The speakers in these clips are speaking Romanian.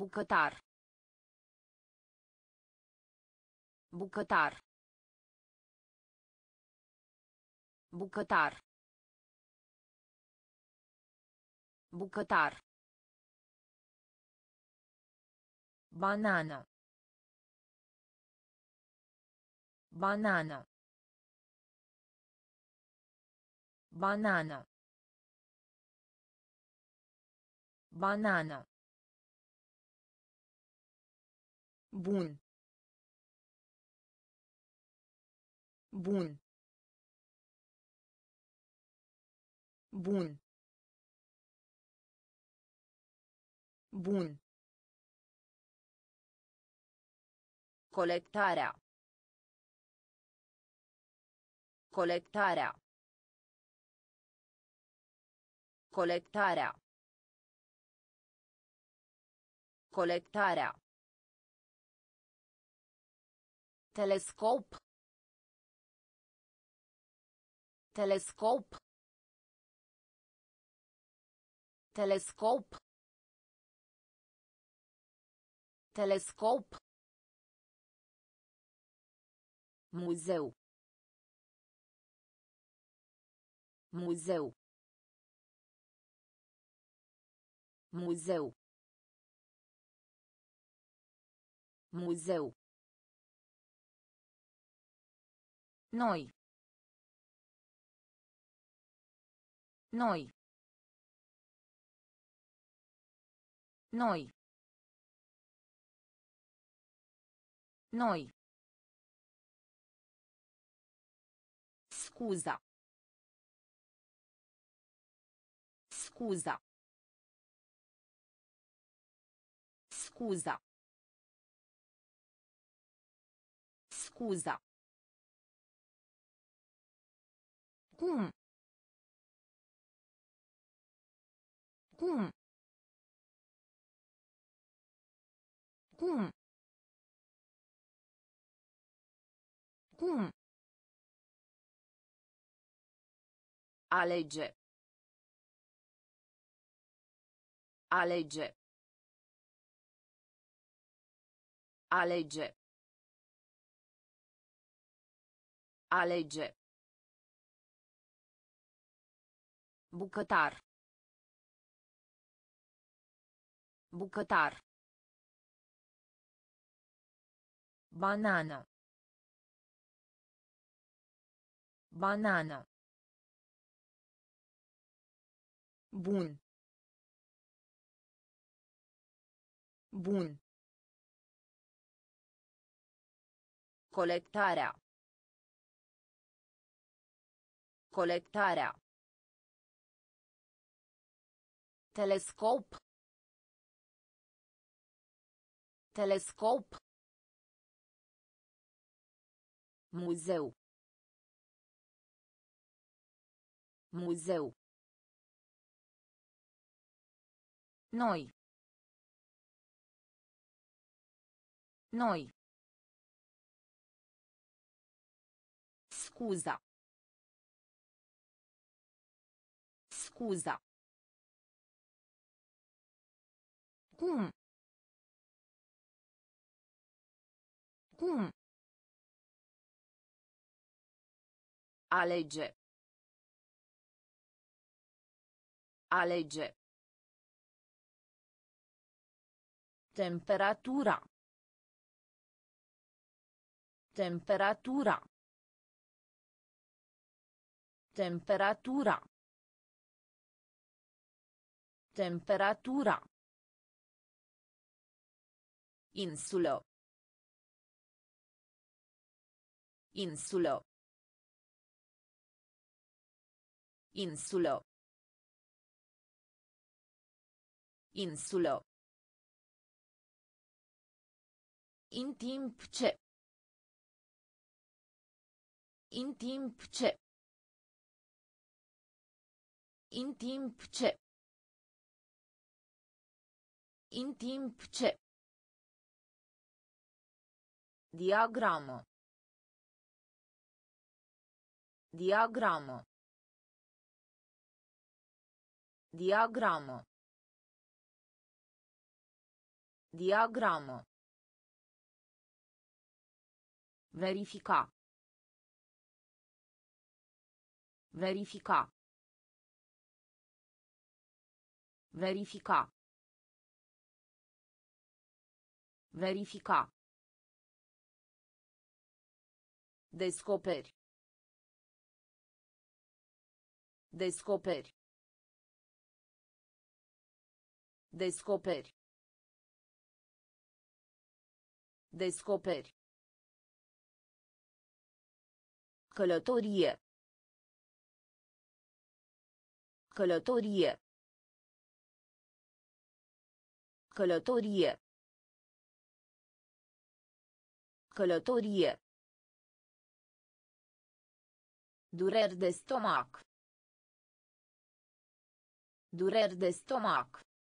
Bucătar. Bucătar. Bucătar. Bucătar. Banană. Banană. Banană. Banană. Bun. Bun. Bun. Bun. Colectarea. Colectarea. Colectarea. Colectarea. Telescop. Telescop. Telescop. Telescop. Muzeu. Muzeu. Muzeu. Muzeu. Noi. Noi. Noi. Noi. Scuza. Scuza. Scuza. Scuza. Cum? Cum? Cum? Cum? Alege. Alege. Alege. Alege. Bucătar. Bucătar. Banană. Banană. Bun. Bun. Colectarea. Colectarea. Telescop. Telescop. Muzeu. Muzeu. Noi. Noi. Scuza. Scuza. Cum? Cum? Alege. Alege. Temperatura. Temperatura. Temperatura. Temperatura. Insulă. Insulă. Insulă. Insulă. În timp ce. În timp ce. În timp ce. În timp ce. Diagramă. Diagramă. Diagramă. Diagramă. Verifica. Verifica. Verifica. Verifica. Descoperi. Descoperi. Descoperi. Descoperi. Călătorie. Călătorie. Călătorie. Călătorie. Dureri de stomac. Dureri de stomac.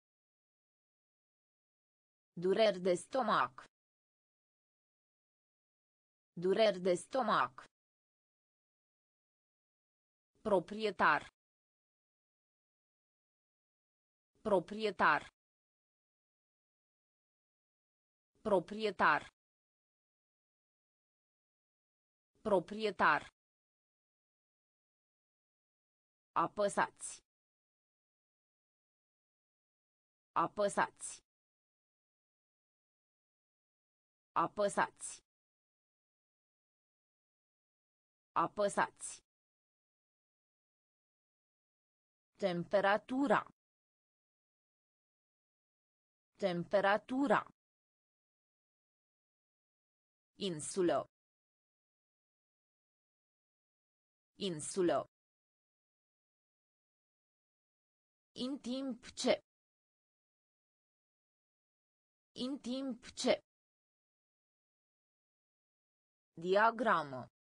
Dureri de stomac. Dureri de stomac. Proprietar. Proprietar. Proprietar. Proprietar. Apăsați. Apăsați. Apăsați. Apăsați. Temperatura. Temperatura. Insulă. Insulă. În timp ce. În timp ce. Diagramă.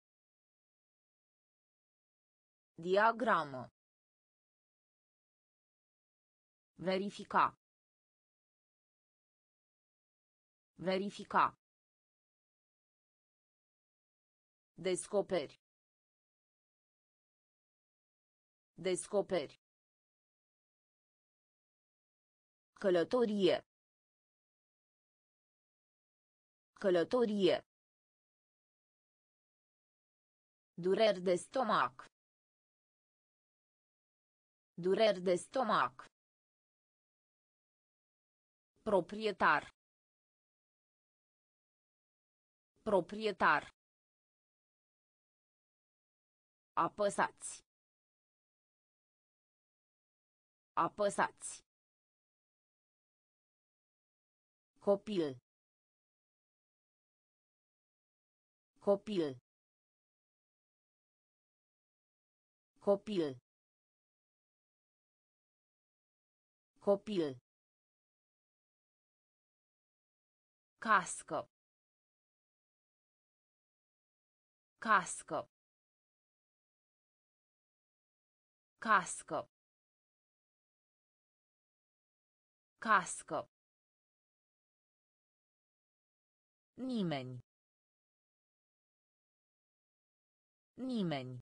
Diagramă. Verifica. Verifica. Descoperi. Descoperi. Călătorie. Călătorie. Dureri de stomac. Dureri de stomac. Proprietar. Proprietar. Apăsați. Apăsați. Copil. Copil. Copil. Copil. Cască. Cască. Cască. Cască. Nimeni. Nimeni.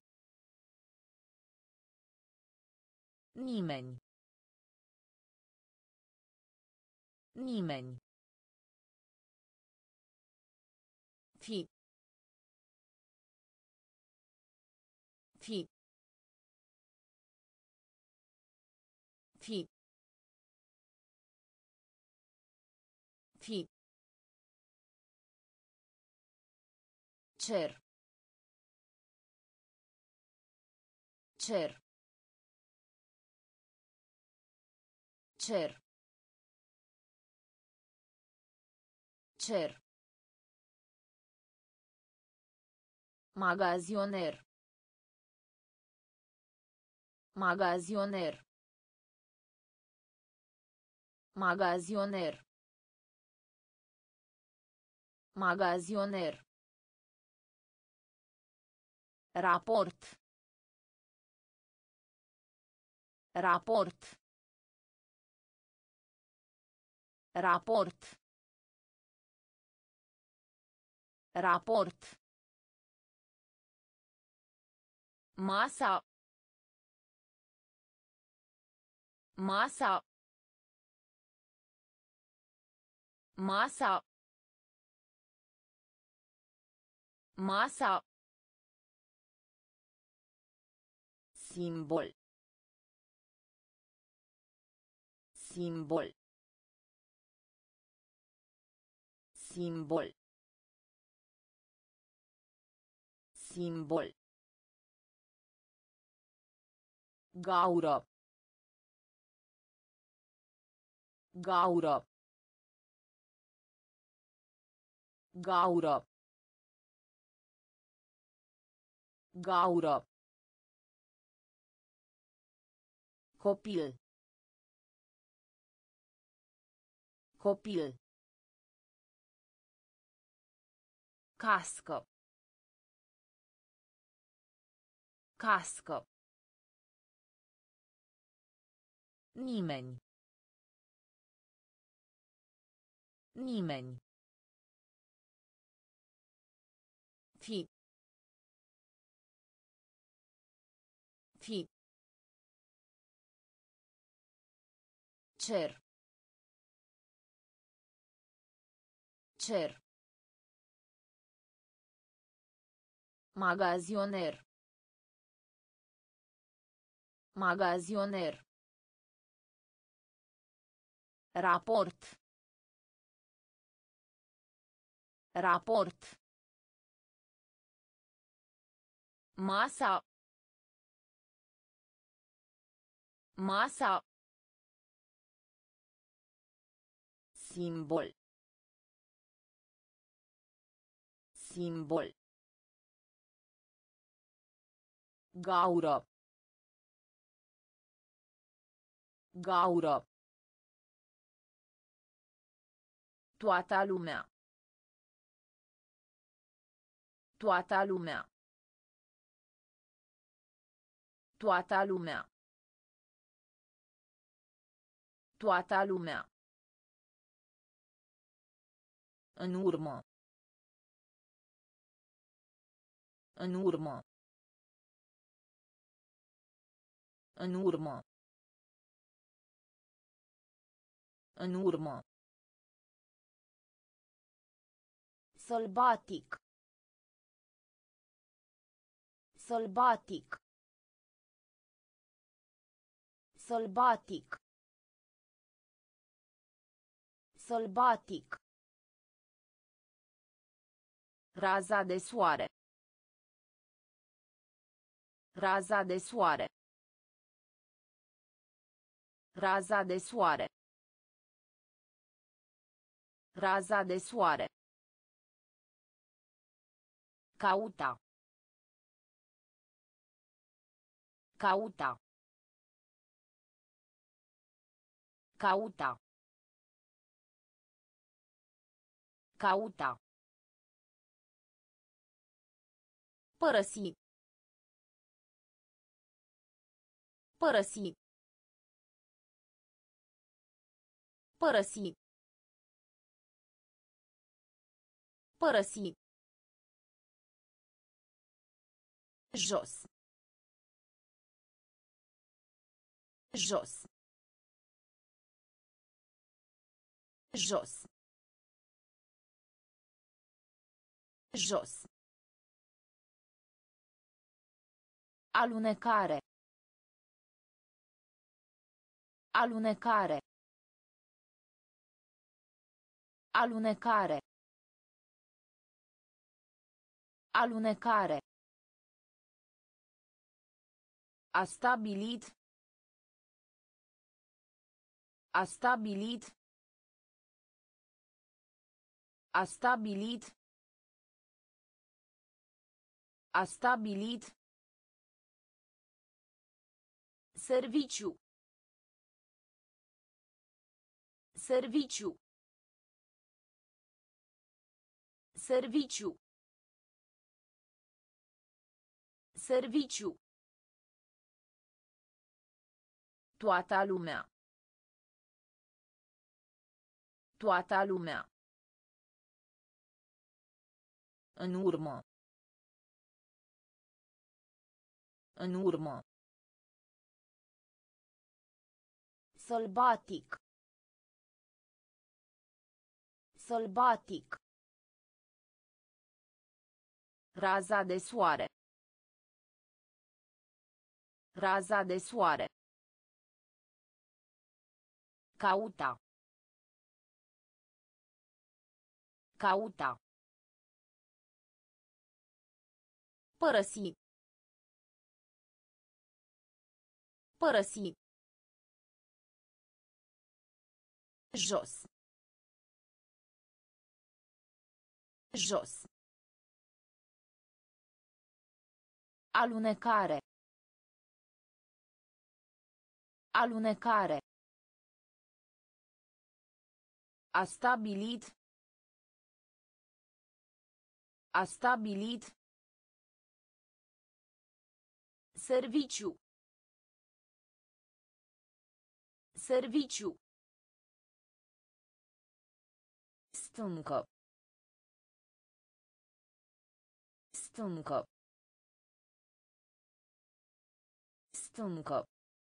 Nimeni. Nimeni. Fi. Fi. Fi. Fi. Cer. Cer. Cer. Cer. Magazioner. Magazioner. Magazioner. Magazioner. Raport. Raport. Raport. Raport. Masa. Masa. Masa. Masa. Simbol. Simbol. Simbol. Simbol. Gaură. Gaură. Gaură. Gaură. Copil. Copil. Cască. Cască. Nimeni. Nimeni. Fi. Fi. Cer. Cer. Magazioner. Magazioner. Raport. Raport. Masa. Masa. Simbol. Simbol. Gaură. Gaură. Toată lumea. Toată lumea. Toată lumea. Toată lumea. În urmă. În urmă. În urmă. În urmă. Sălbatic. Sălbatic. Sălbatic. Sălbatic. Raza de soare. Raza de soare. Raza de soare. Raza de soare. Cauta. Cauta. Cauta. Cauta. Părăsi. Părăsi. Părăsi. Părăsi. Jos. Jos. Jos. Jos. Alunecare. Alunecare. Alunecare. Alunecare. A stabilit. A stabilit. A stabilit. A stabilit. Serviciu. Serviciu. Serviciu. Serviciu. Toată lumea. Toată lumea. În urmă. În urmă. Sălbatic. Sălbatic. Raza de soare. Raza de soare. Cauta. Cauta. Părăsi. Părăsi. Jos. Jos. Alunecare. Alunecare. A stabilit. A stabilit. Serviciu. Serviciu. Stâncă. Stâncă. Stâncă.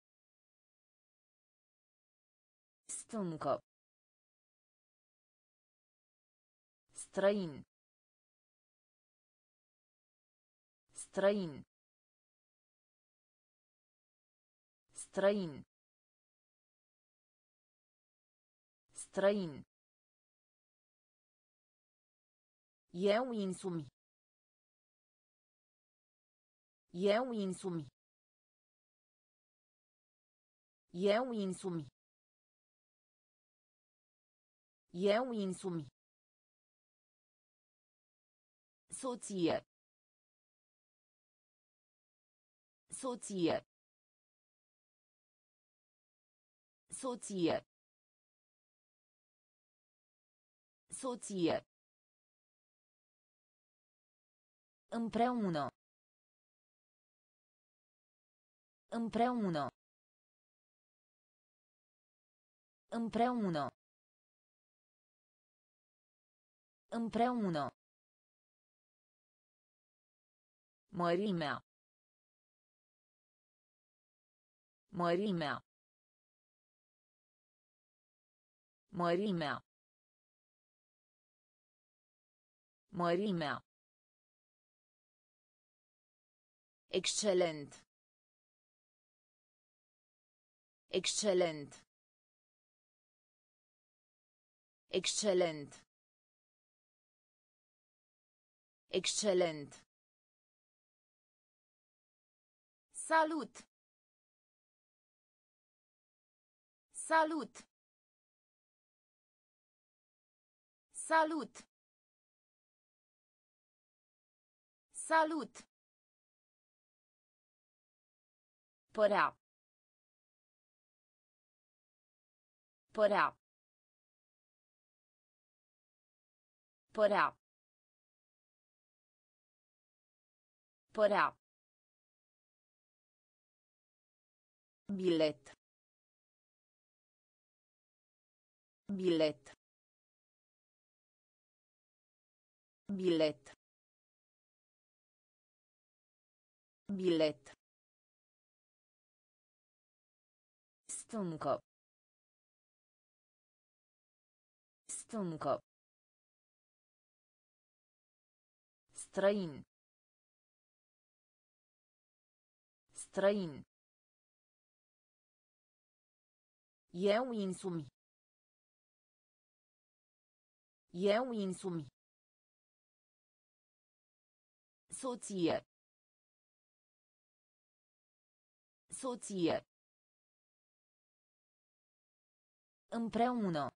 Stâncă. Străin. Străin. Străin. Străin. Eu însumi. Eu însumi. Eu însumi. Eu însumi. Soție. Soție. Soție. Soție. Împreună. Împreună. Împreună. Împreună. Mărimea. Mărimea. Mărimea. Mărimea. Excelent. Excelent. Excelent. Excelent. Salut. Salut. Salut. Salut. Părea. Părea. Părea. Părea. Bilet. Bilet. Bilet. Bilet. Stâncă. Stâncă. Străin. Străin. Eu însumi. Eu însumi. Soție. Soție. Împreună.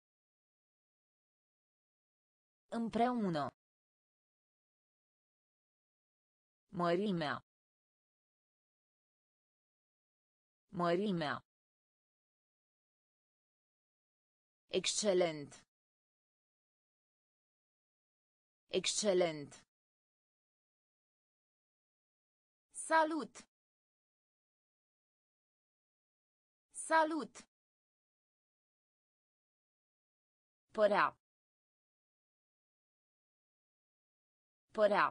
Împreună. Mărimea. Mărimea. Excelent. Excelent. Salut. Salut. Părea. Părea.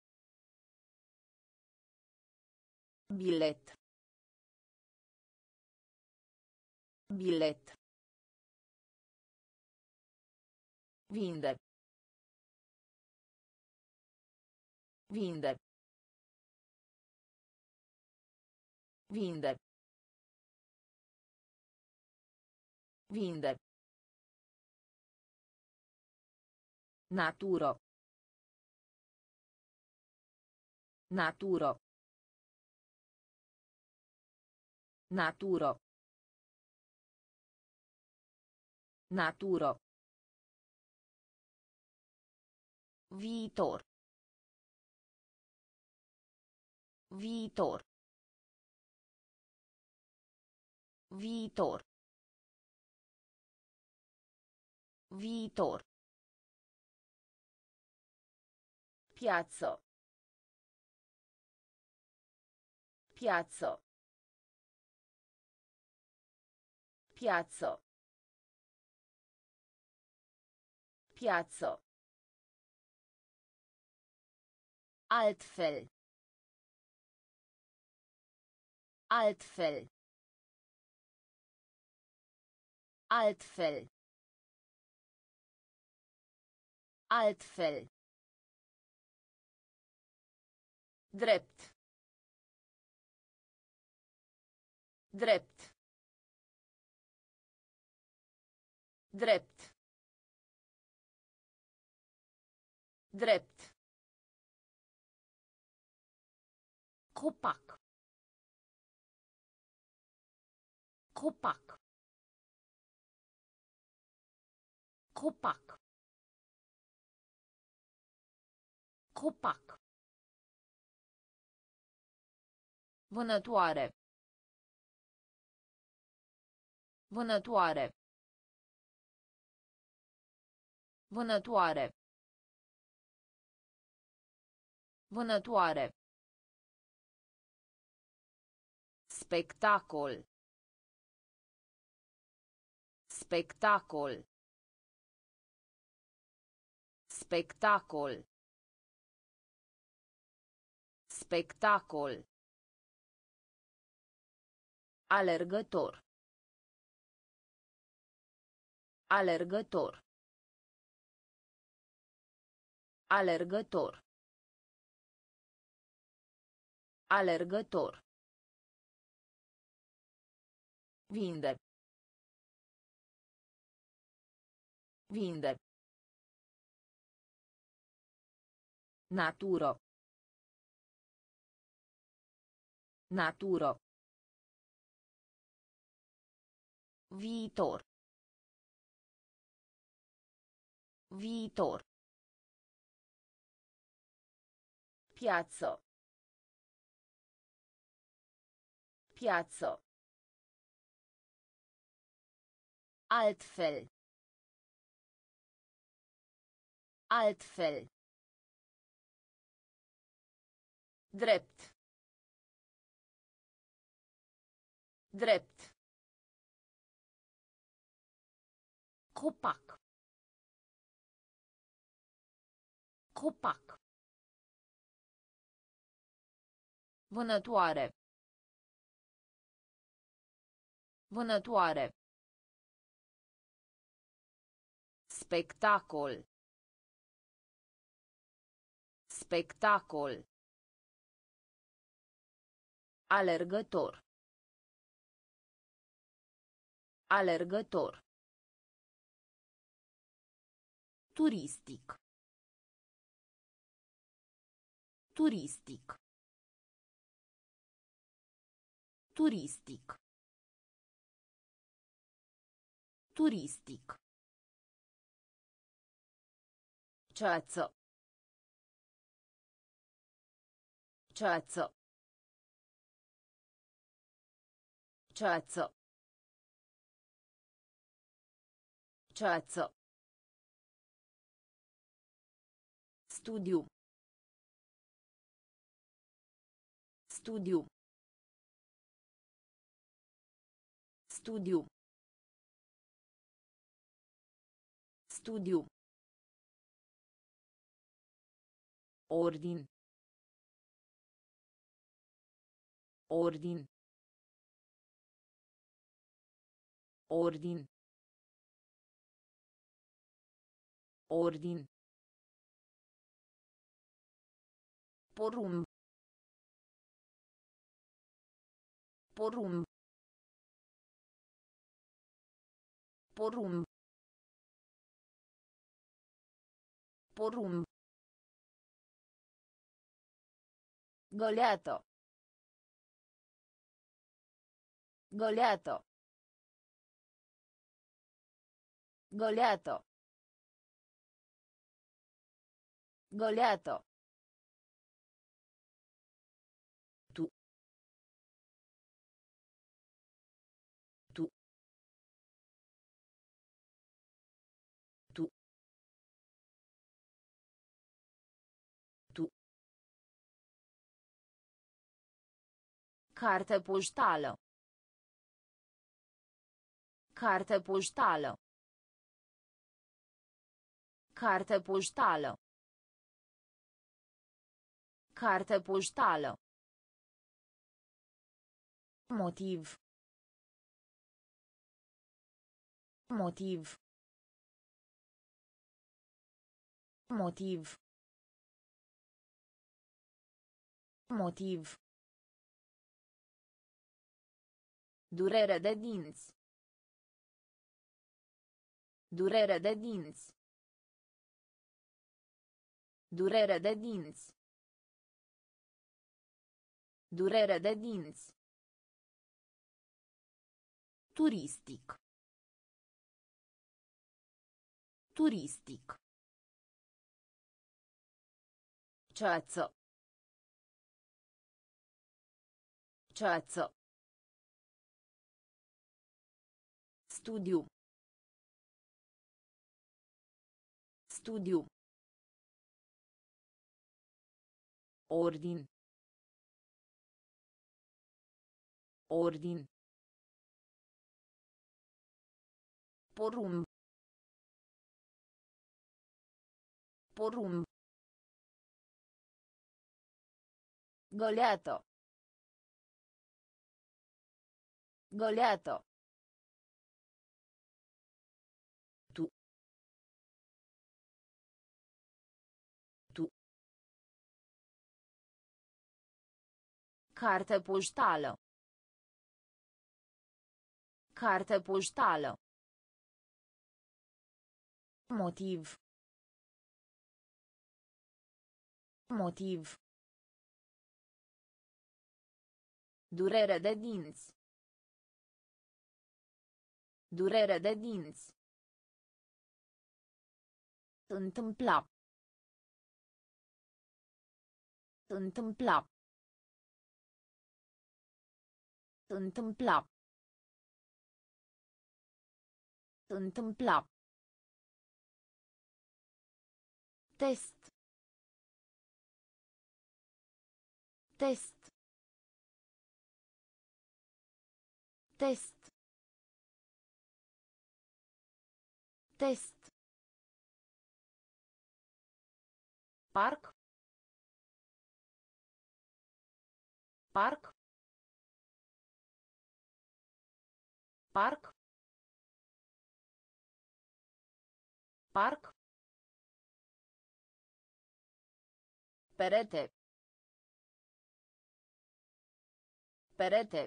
Bilet. Bilet. Vinde. Vinde. Vinde. Vinde. Naturo. Naturo. Naturo. Naturo. Viitor. Viitor. Viitor. Viitor. Piazzo. Piazzo. Piazzo. Piazzo. Altfel. Altfel. Altfel. Altfel. Drept. Drept. Drept. Drept. Copac. Copac. Copac. Copac. Vânătoare. Vânătoare. Vânătoare. Vânătoare. Spectacol. Spectacol. Spectacol. Spectacol. Alergător. Alergător. Alergător. Alergător. Vinde. Vinde. Naturo. Naturo. Viitor. Viitor. Piazzo. Piazzo. Altfel. Altfel. Drept. Drept. Copac. Copac. Vânătoare. Vânătoare. Spectacol. Spectacol. Alergător. Alergător. Turistic. Turistic. Turistic. Turistic. Ceață. Ceață. Ceață. Ceață. Studiu. Studiu. Studiu. Studiu. Ordin. Ordin. Ordin. Ordin. Porumb. Porumb. Porumb. Porumb. Goleato. Goleato. Goleato. Goleato. Tu. Tu. Tu. Tu. Carte poștală. Carte poștală. Carte poștală. Carte poștală. Motiv. Motiv. Motiv. Motiv. Durere de dinți. Durere de dinți. Durere de dinți. Durere de dinți. Turistic. Turistic. Ceață. Ceață. Studiu. Studiu. Ordin. Ordin. Porumb. Porumb. Goleato. Goleato. Tu. Tu. Carte poștală. Carte poștală. Motiv. Motiv. Durere de dinți. Durere de dinți. Întâmpla. Întâmpla. Întâmpla. Întâmpla. Test. Test. Test. Test. Parc. Parc. Parc. Parc. Perete. Perete.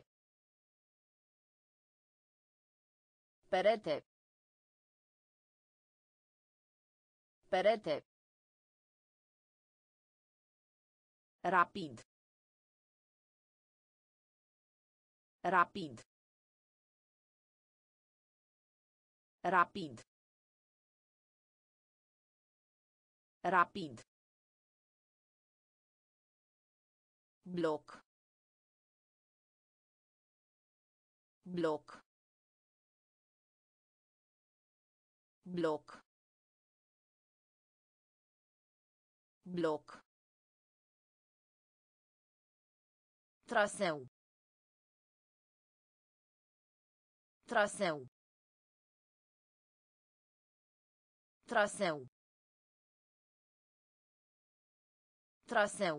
Perete. Perete. Rapid. Rapid. Rapid. Rapid. Bloc. Bloc. Bloc. Bloc. Traseu. Traseu. Traseu. Traseu.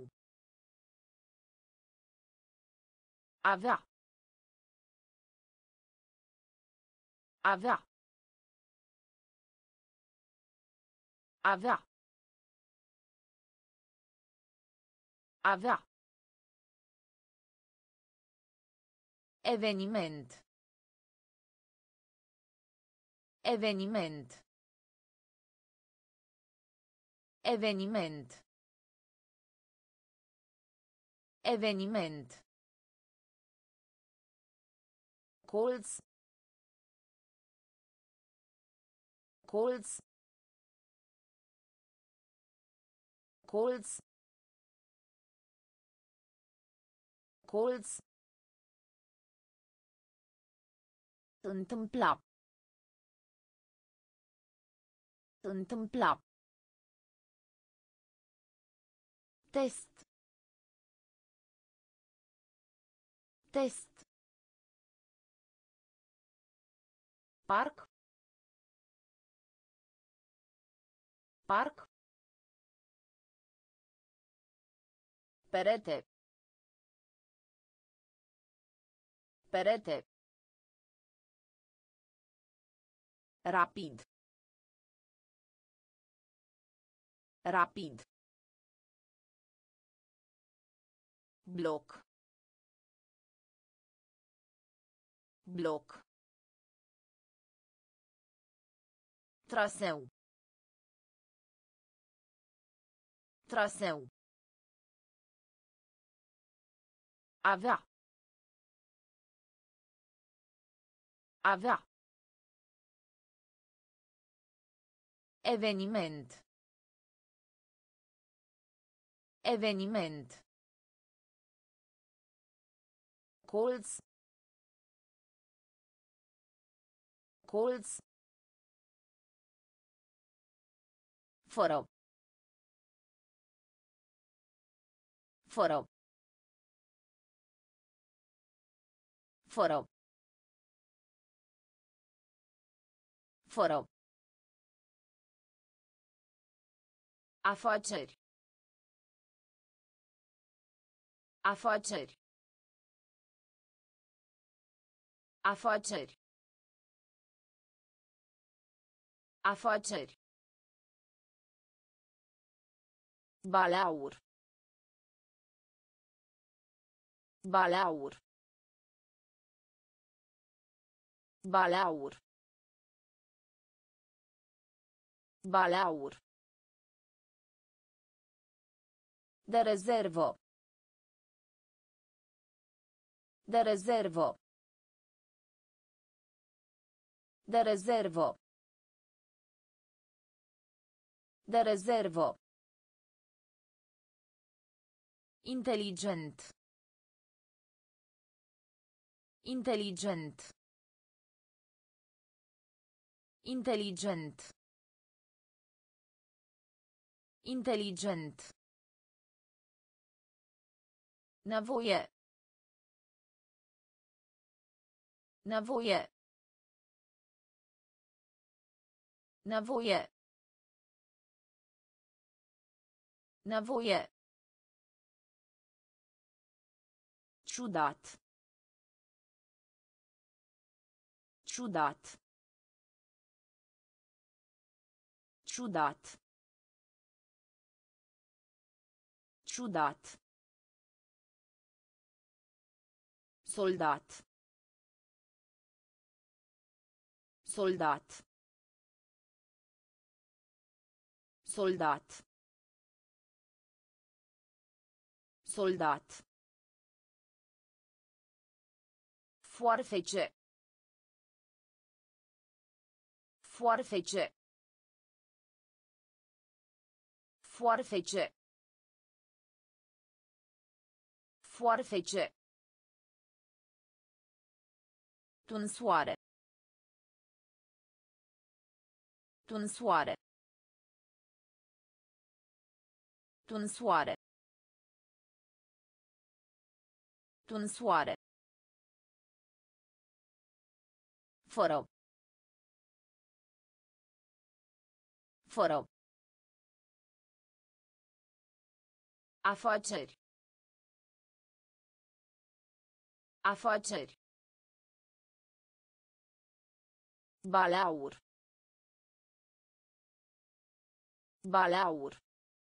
Avea. Avea. Avea. Avea. Eveniment. Eveniment. Eveniment. Eveniment. Colț. Colț. Colț. Colț. Întâmpla. Întâmpla. Test. Test. Parc. Parc. Perete. Perete. Rapid. Rapid. Bloc. Bloc. Traseu. Traseu. Avea. Avea. Eveniment. Eveniment. Colț. Colț. Fără. Fără. Fără. Fără. Afaceri. Afaceri. Afaceri. Afaceri. Balaur. Balaur. Balaur. Balaur. De rezervă. De rezervă. De rezervă. De rezervă. Inteligent. Inteligent. Inteligent. Inteligent. Nevoie. Nevoie. Nevoie. Nevoie. Ciudat. Ciudat. Ciudat. Ciudat. Soldat. Soldat. Soldat. Soldat. Foarfece. Foarfece. Foarfece. Foarfece. Tunsoare. Tunsoare. Tunsoare. Tunsoare. Fără. Fără. Afaceri. Afaceri. Balaur. Balaur.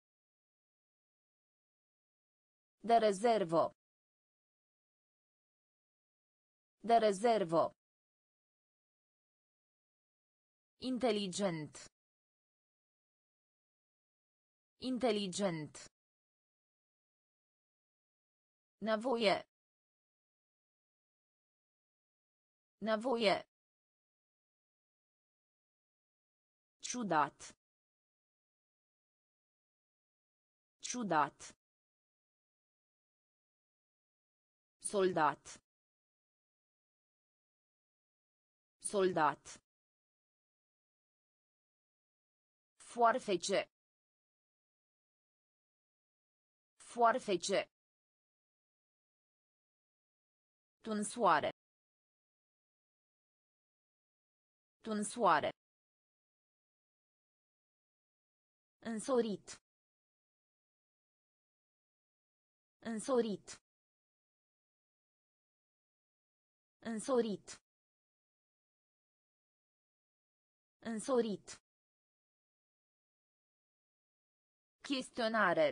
De rezervă. De rezervă. Inteligent. Inteligent. Nevoie. Nevoie. Ciudat. Ciudat. Soldat. Soldat. Foarfece. Foarfece. Tunsoare. Tunsoare. Însorit. Însorit. Însorit. Însorit. Chestionare.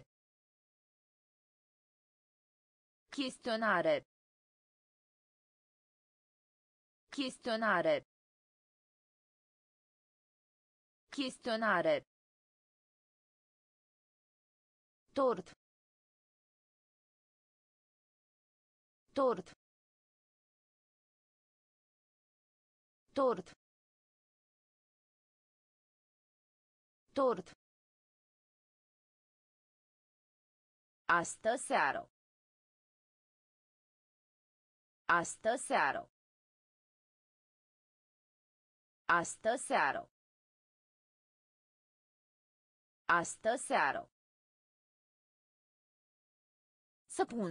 Chestionare. Chestionare. Chestionare. Tort. Tort. Tort. Tort. Astă seară. Astă seară. Astă seară. Astă seară. Săpun.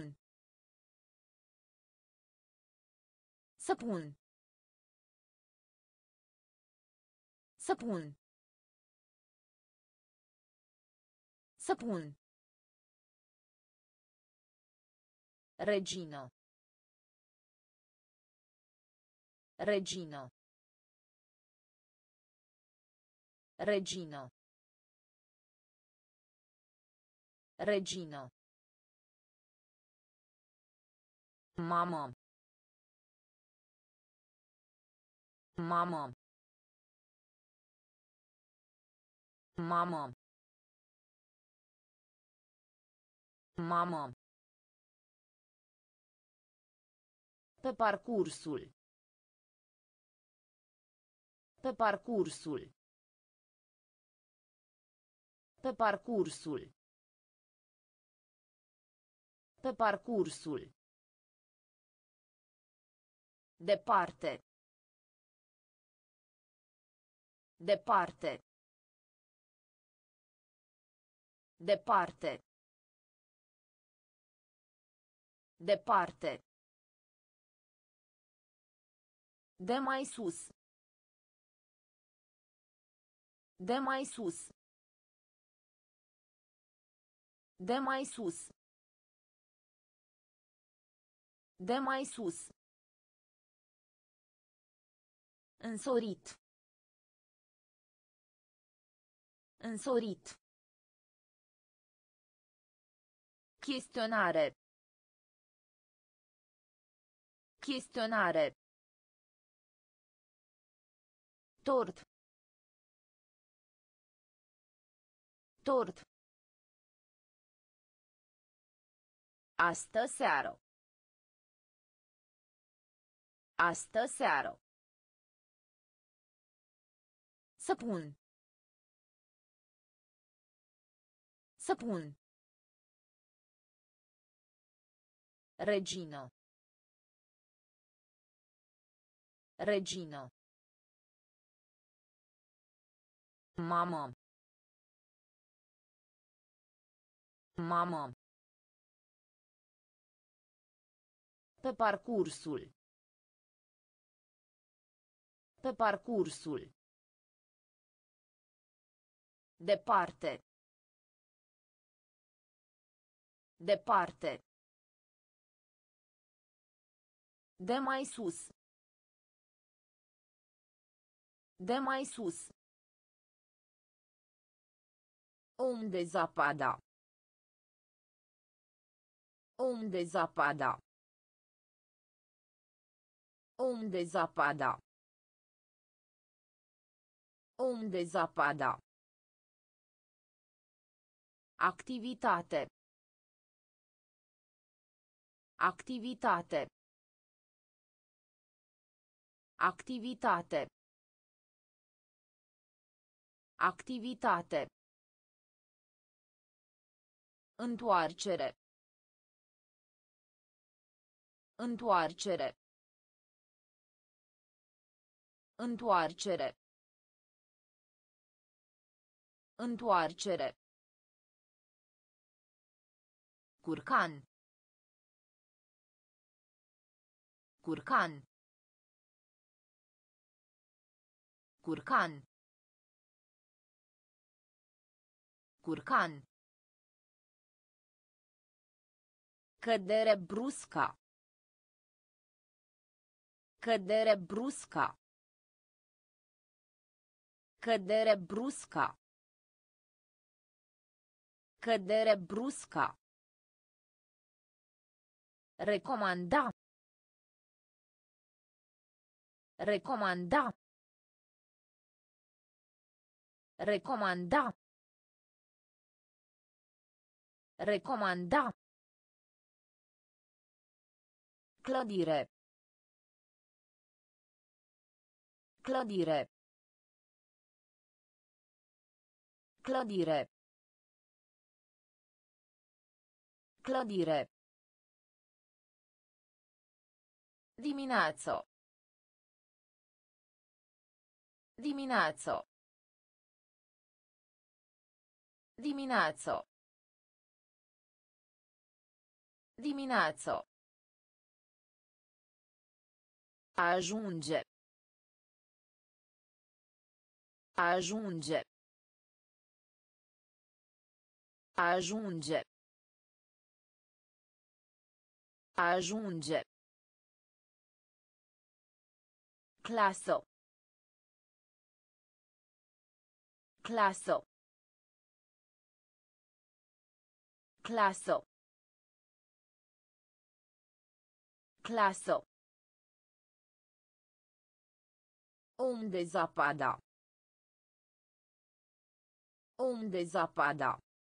Săpun. Săpun. Săpun. Regino. Regino. Regino. Regino. Mamă. Mamă. Mamă. Mamă. Pe parcursul. Pe parcursul. Pe parcursul. Pe parcursul. Departe. Departe. Departe. Departe. De mai sus. De mai sus. De mai sus. De mai sus. Însorit. Însorit. Chestionare. Chestionare. Tort. Tort. Astă seară. Astă seară. Săpun. Săpun. Regino. Regino. Mamă. Mamă. Pe parcursul. Pe parcursul. Departe. Departe. De mai sus. De mai sus. Om de zapada. Om de zapada. Om de zapada. Om de zapada. Activitate. Activitate. Activitate. Activitate. Întoarcere. Întoarcere. Întoarcere. Întoarcere. Curcan. Curcan. Curcan. Curcan. Cădere brusca. Cădere brusca. Cădere brusca. Cădere brusca. Recomanda. Recomanda. Recomanda. Recomanda. Clădire. Clădire. Clădire. Clădire. Dimineață. Dimineață. Dimineață. Dimineață. Ajunge. Ajunge. Ajunge. Ajunge. Clasă. Clasă. Clasă. Clasă. Om de zapada. Om de zapada.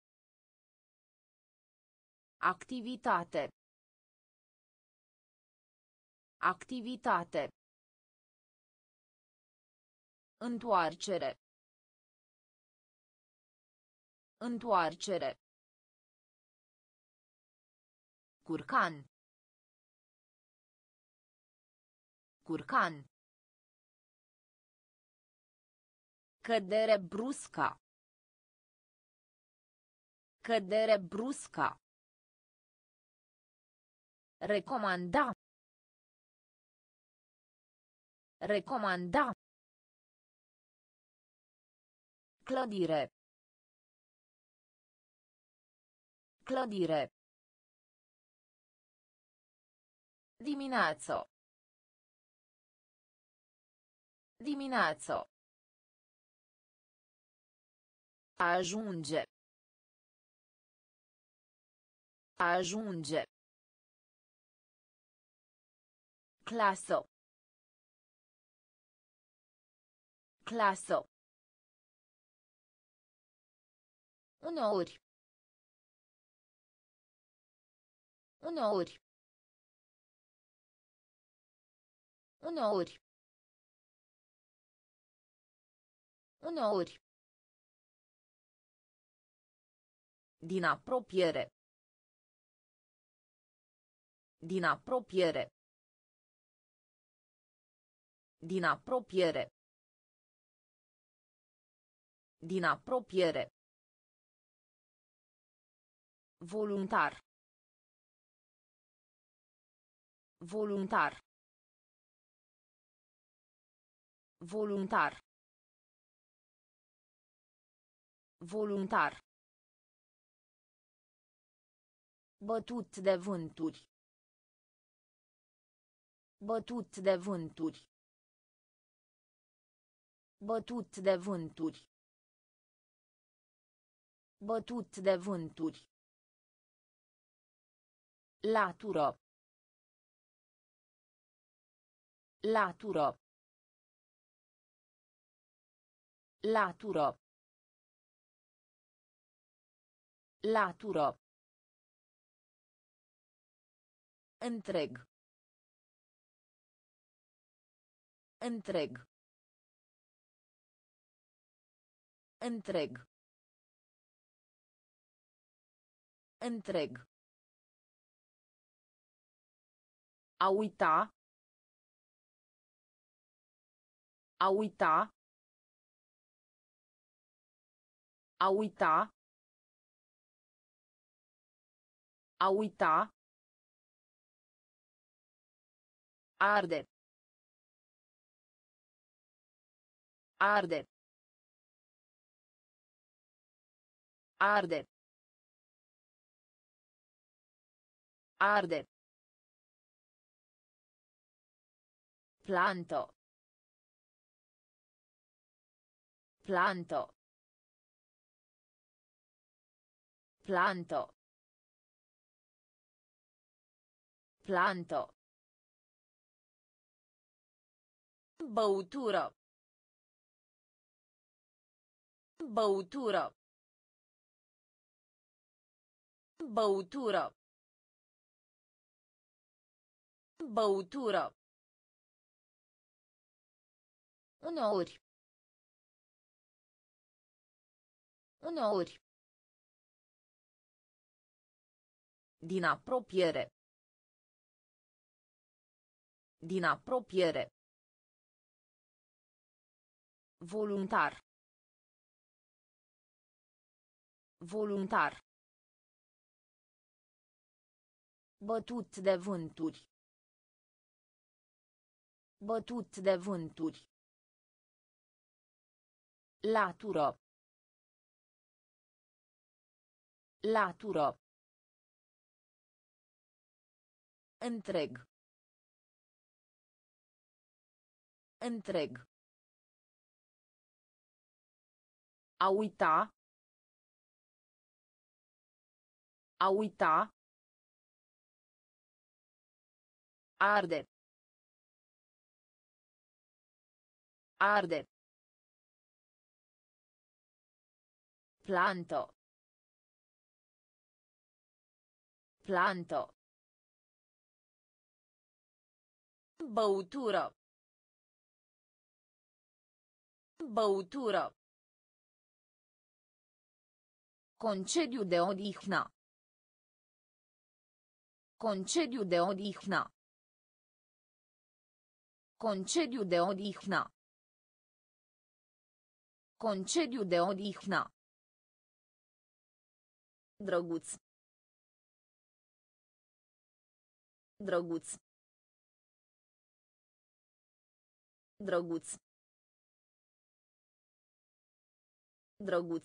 Activitate. Activitate. Întoarcere. Întoarcere. Curcan. Curcan. Cădere brusca. Cădere brusca. Recomanda. Recomanda. Clădire. Clădire. Dimineață. Dimineață. Ajunge. Ajunge. Clasă. Clasă. Uneori. Uneori. Uneori. Uneori. Din apropiere. Din apropiere. Din apropiere. Din apropiere. Voluntar. Voluntar. Voluntar. Voluntar. Bătut de vânturi. Bătut de vânturi. Bătut de vânturi. Bătut de vânturi. Latură. Latură. Latură. Latură. Întreg. Întreg. Întreg. Întreg. A uita. A uita. A uita. A uita. Arde. Arde. Arde. Arde. Planto. Planto. Planto. Planto. Băutură. Băutură. Băutură. Băutură. Uneori. Uneori. Din apropiere. Din apropiere. Voluntar. Voluntar. Bătut de vânturi. Bătut de vânturi. Latură. Latură. Întreg. Întreg. A uita. A uita. Arde. Arde. Planto. Planto. Băutură. Băutură. Concediu de odihnă. Concediu de odihnă. Concediu de odihnă. Concediu de odihnă. Drăguț. Drăguț. Drăguț. Drăguț.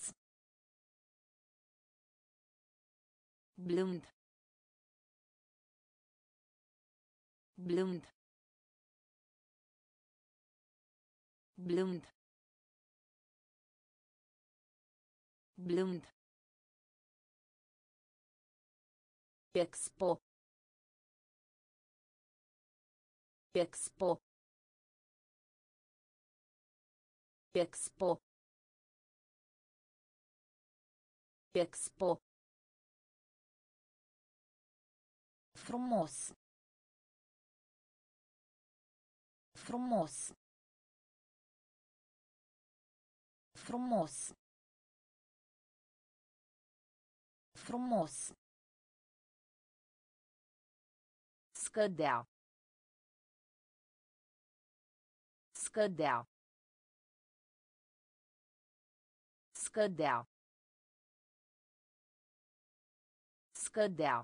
Blând. Blând. Blând. Blând. Expo. Expo. Expo. Expo. Frumos. Frumos. Frumos. Frumos. Scădea. Scădea. Scădea. Scădea.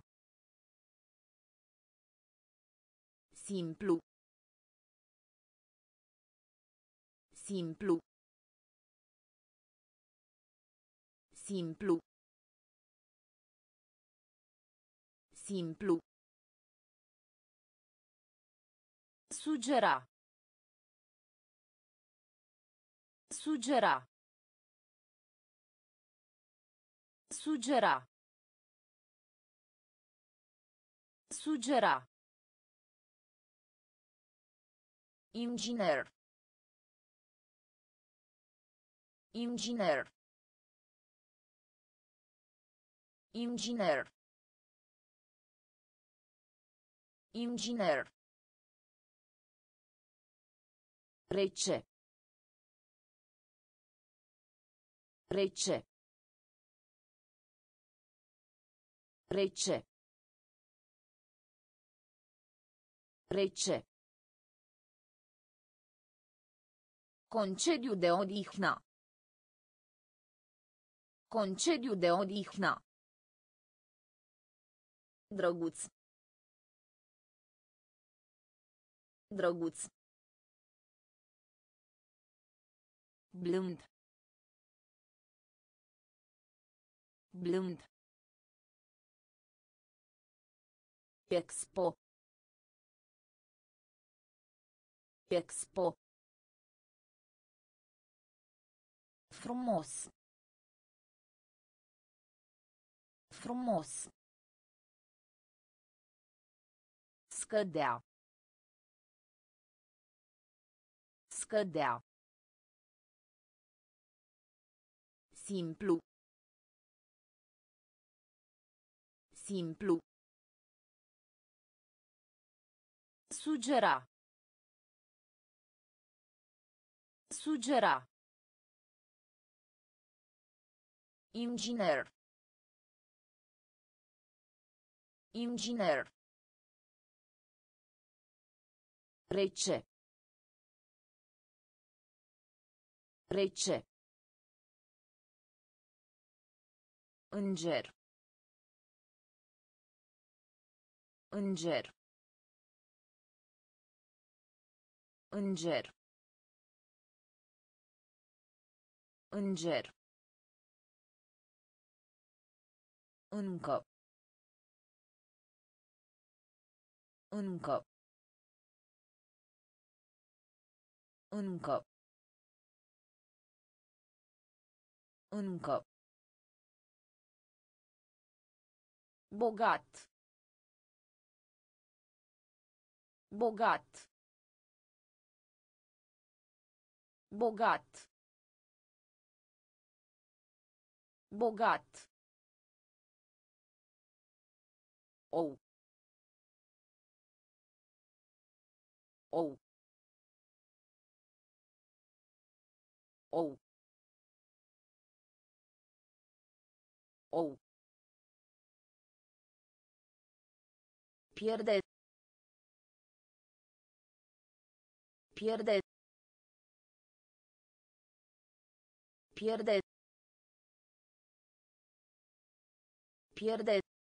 Simplu. Simplu. Simplu. Simplu. Sugera. Sugera. Sugera. Sugera. Inginer. Inginer. Inginer. Inginer. Rece. Rece. Rece. Rece. Concediu de odihnă. Concediu de odihnă. Drăguț. Drăguț. Blând. Blând. Expo. Expo. Frumos. Frumos. Scădea. Scădea. Simplu. Simplu. Sugera. Sugera. Inginer. Inginer. Rece. Rece. Înger. Înger. Înger. Înger. Încă. Încă. Încă. Încă. Bogat. Bogat. Bogat. Bogat. Ou. Ou. Ou. Ou. Pierde. Pierde. Pierde. Pierde.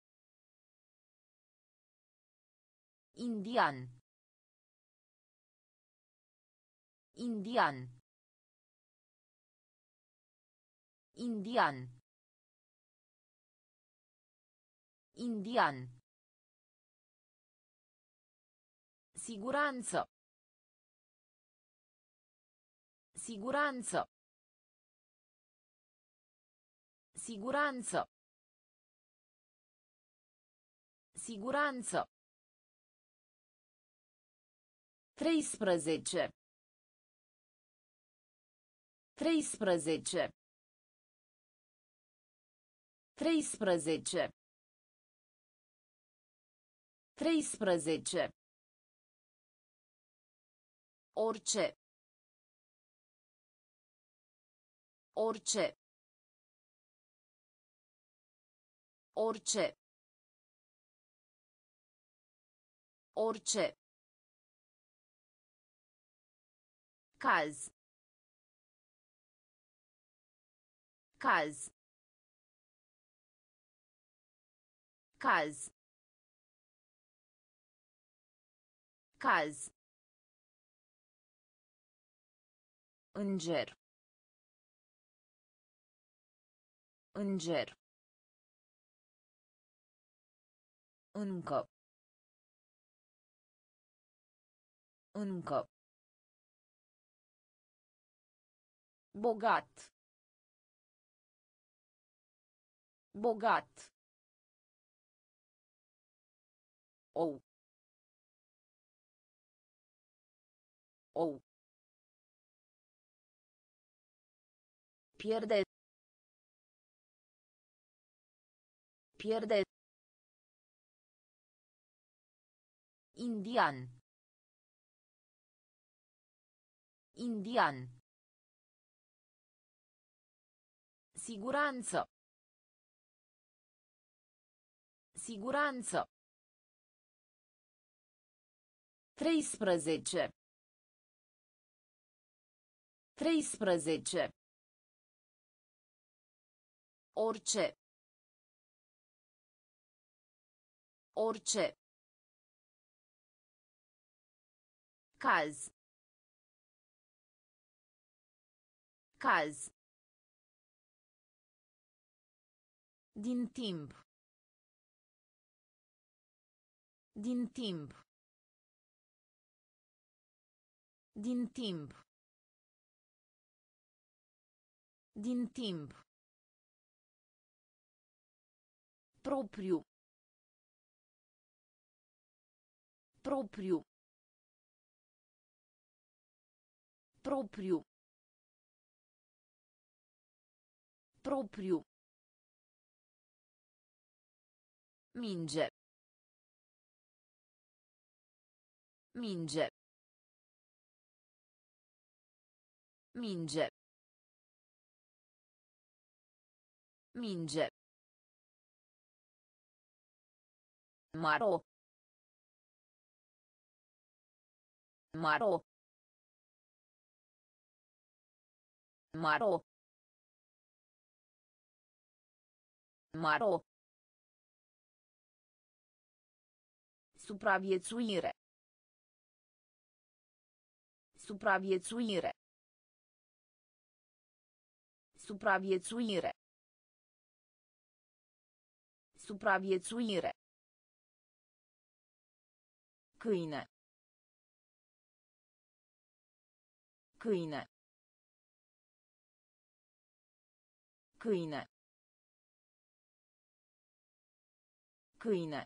Indian. Indian. Indian. Indian. Siguranță. Siguranță. Siguranță. Siguranță. 13. 13. 13. 13. Orice. Orice. Orice. Orice. Caz. Caz. Caz. Caz. Înger. Înger. Încă. Încă. Bogat. Bogat. Ou. Ou. Pierde. Pierde. Indian. Indian. Siguranță. Siguranță. 13. 13. Orice. Orice. Caz. Caz. Din timp. Din timp. Din timp. Din timp. Propriu. Propriu. Propriu. Propriu. Minge. Minge. Minge. Minge. Maro. Maro. Maro. Maro. Supraviețuire. Supraviețuire. Supraviețuire. Supraviețuire. Câine. Câine. Câine. Câine.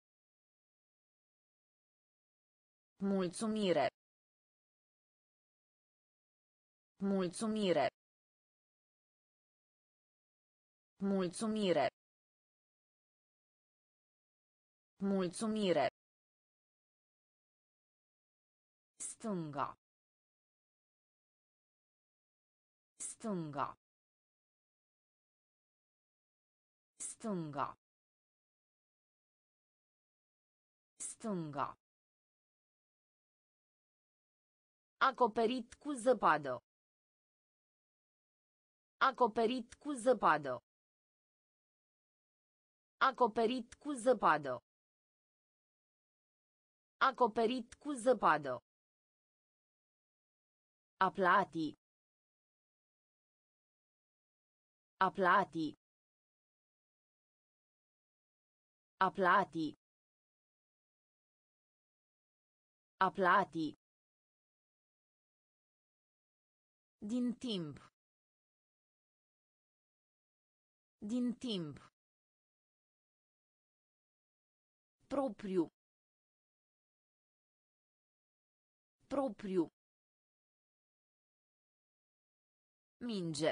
Mulțumire. Mulțumire. Mulțumire. Mulțumire. Stânga. Stânga. Stânga. Stânga. Acoperit cu zăpadă. Acoperit cu zăpadă. Acoperit cu zăpadă. Acoperit cu zăpadă. Aplati. Aplati. Aplati. Aplati. Din timp. Din timp. Propriu. Propriu. Minge.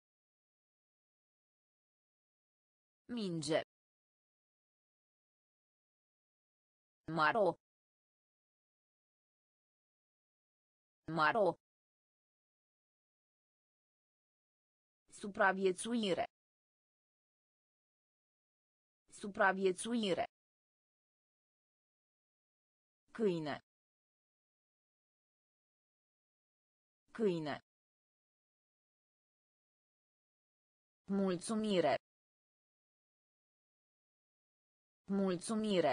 Minge. Maro. Maro. Supraviețuire. Supraviețuire. Câine. Câine. Mulțumire. Mulțumire.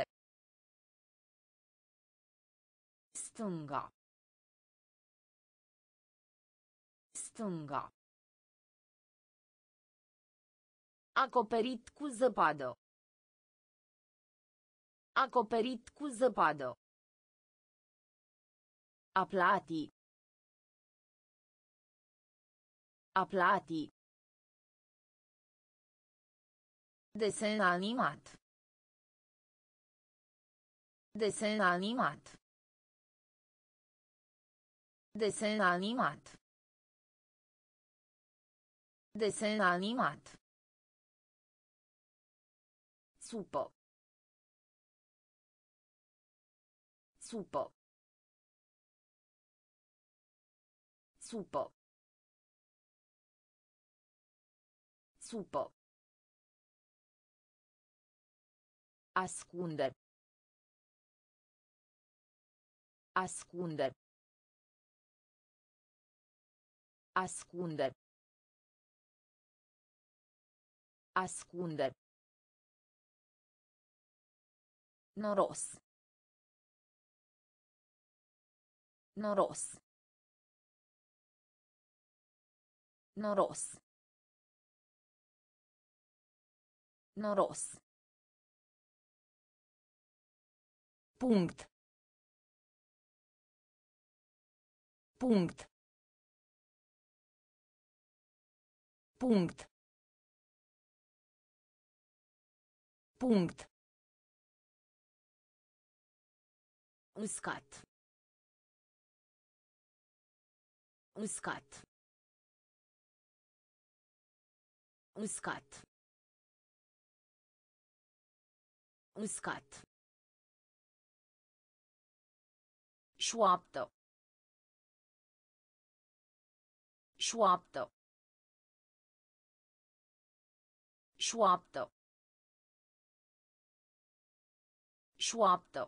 Stânga. Stânga. Acoperit cu zăpadă. Acoperit cu zăpadă. Aplati. Aplati. Desen animat. Desen animat. Desen animat. Desen animat. Supă. Supă. Supă. Supă. Ascunde. Ascunde. Ascunde. Ascunde. Noros. Noros. Noros. Noros. Punct. Punct. Punct. Punct. Uscat. Uscat. Uscat. Uscat. Șoaptă. Șoaptă. Șoaptă. Șoaptă.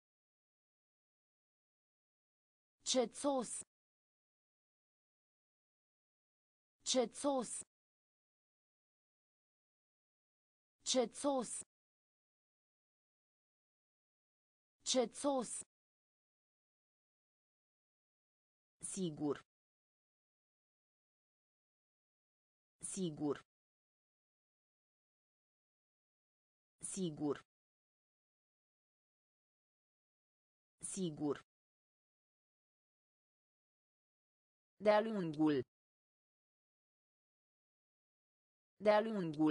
Cețos. Cețos. Cețos. Cețos. Sigur. Sigur. Sigur. Sigur. De-a lungul. De-a lungul.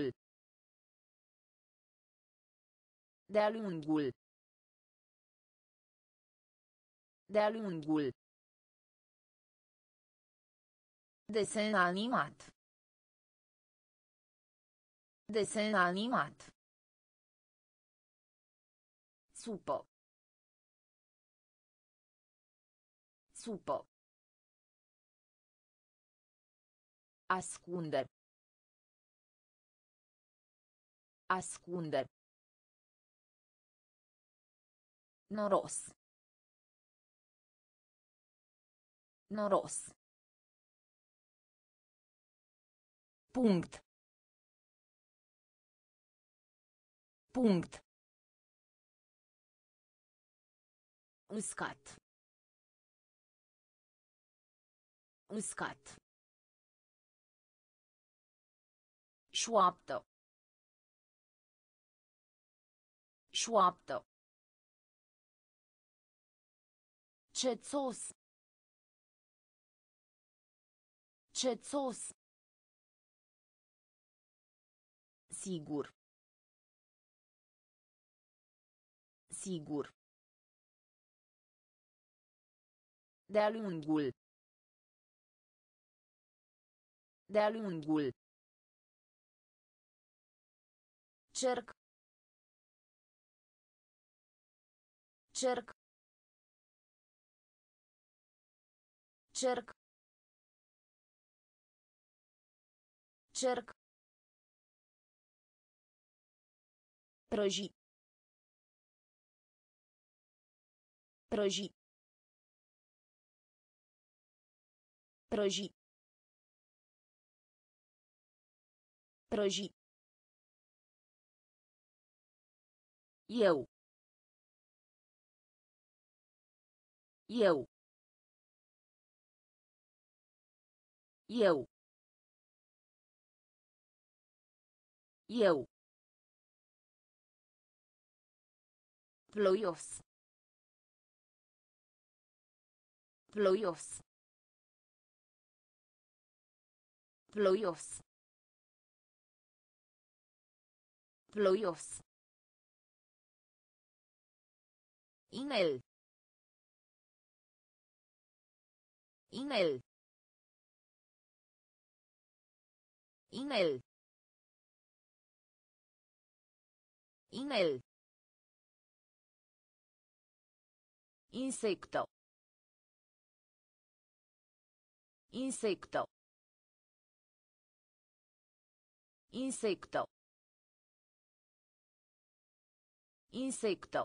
De-a lungul. De-a lungul. Desen animat. Desen animat. Supă. Supă. Ascunde. Ascunde. Noros. Noros. Punct. Punct. Uscat. Uscat. Șoaptă. Șoaptă. Cețos. Cețos. Sigur. Sigur. De-a lungul. De-a lungul. Cerc. Cerc. Cerc. Cerc. Prăji. Prăji. Prăji. Prăji. Eu. Eu. Eu. Eu. Ploios. Ploios. Ploios. Ploios. Inel. Inel. Inel. Inel. Insecto. Insecto. Insecto. Insecto.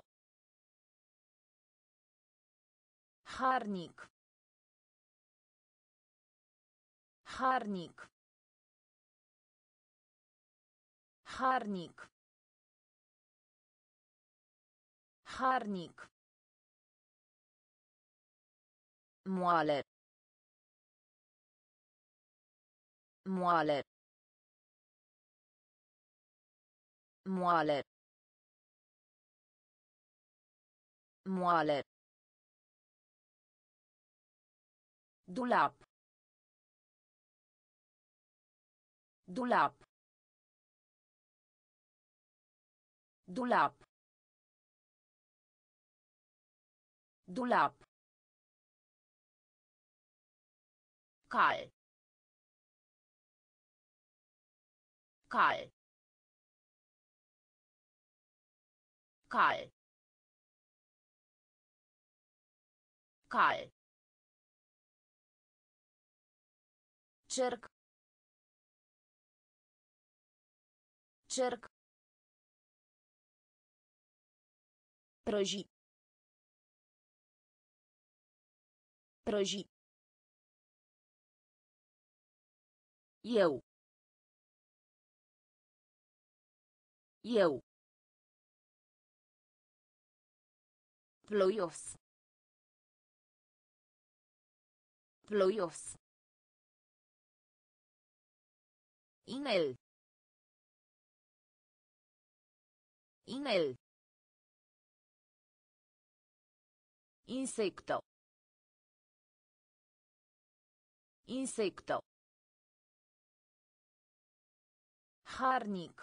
Harnic. Harnic. Harnic. Harnic. Moale. Moale. Moale. Moale. Dulap. Dulap. Dulap. Dulap. Cal. Cal. Cal. Cal. Cerc. Cerc. Prăji. Prăji. Eu. Eu. Ploios. Ploios. Inel. Inel. Insecto. Insecto. Harnic.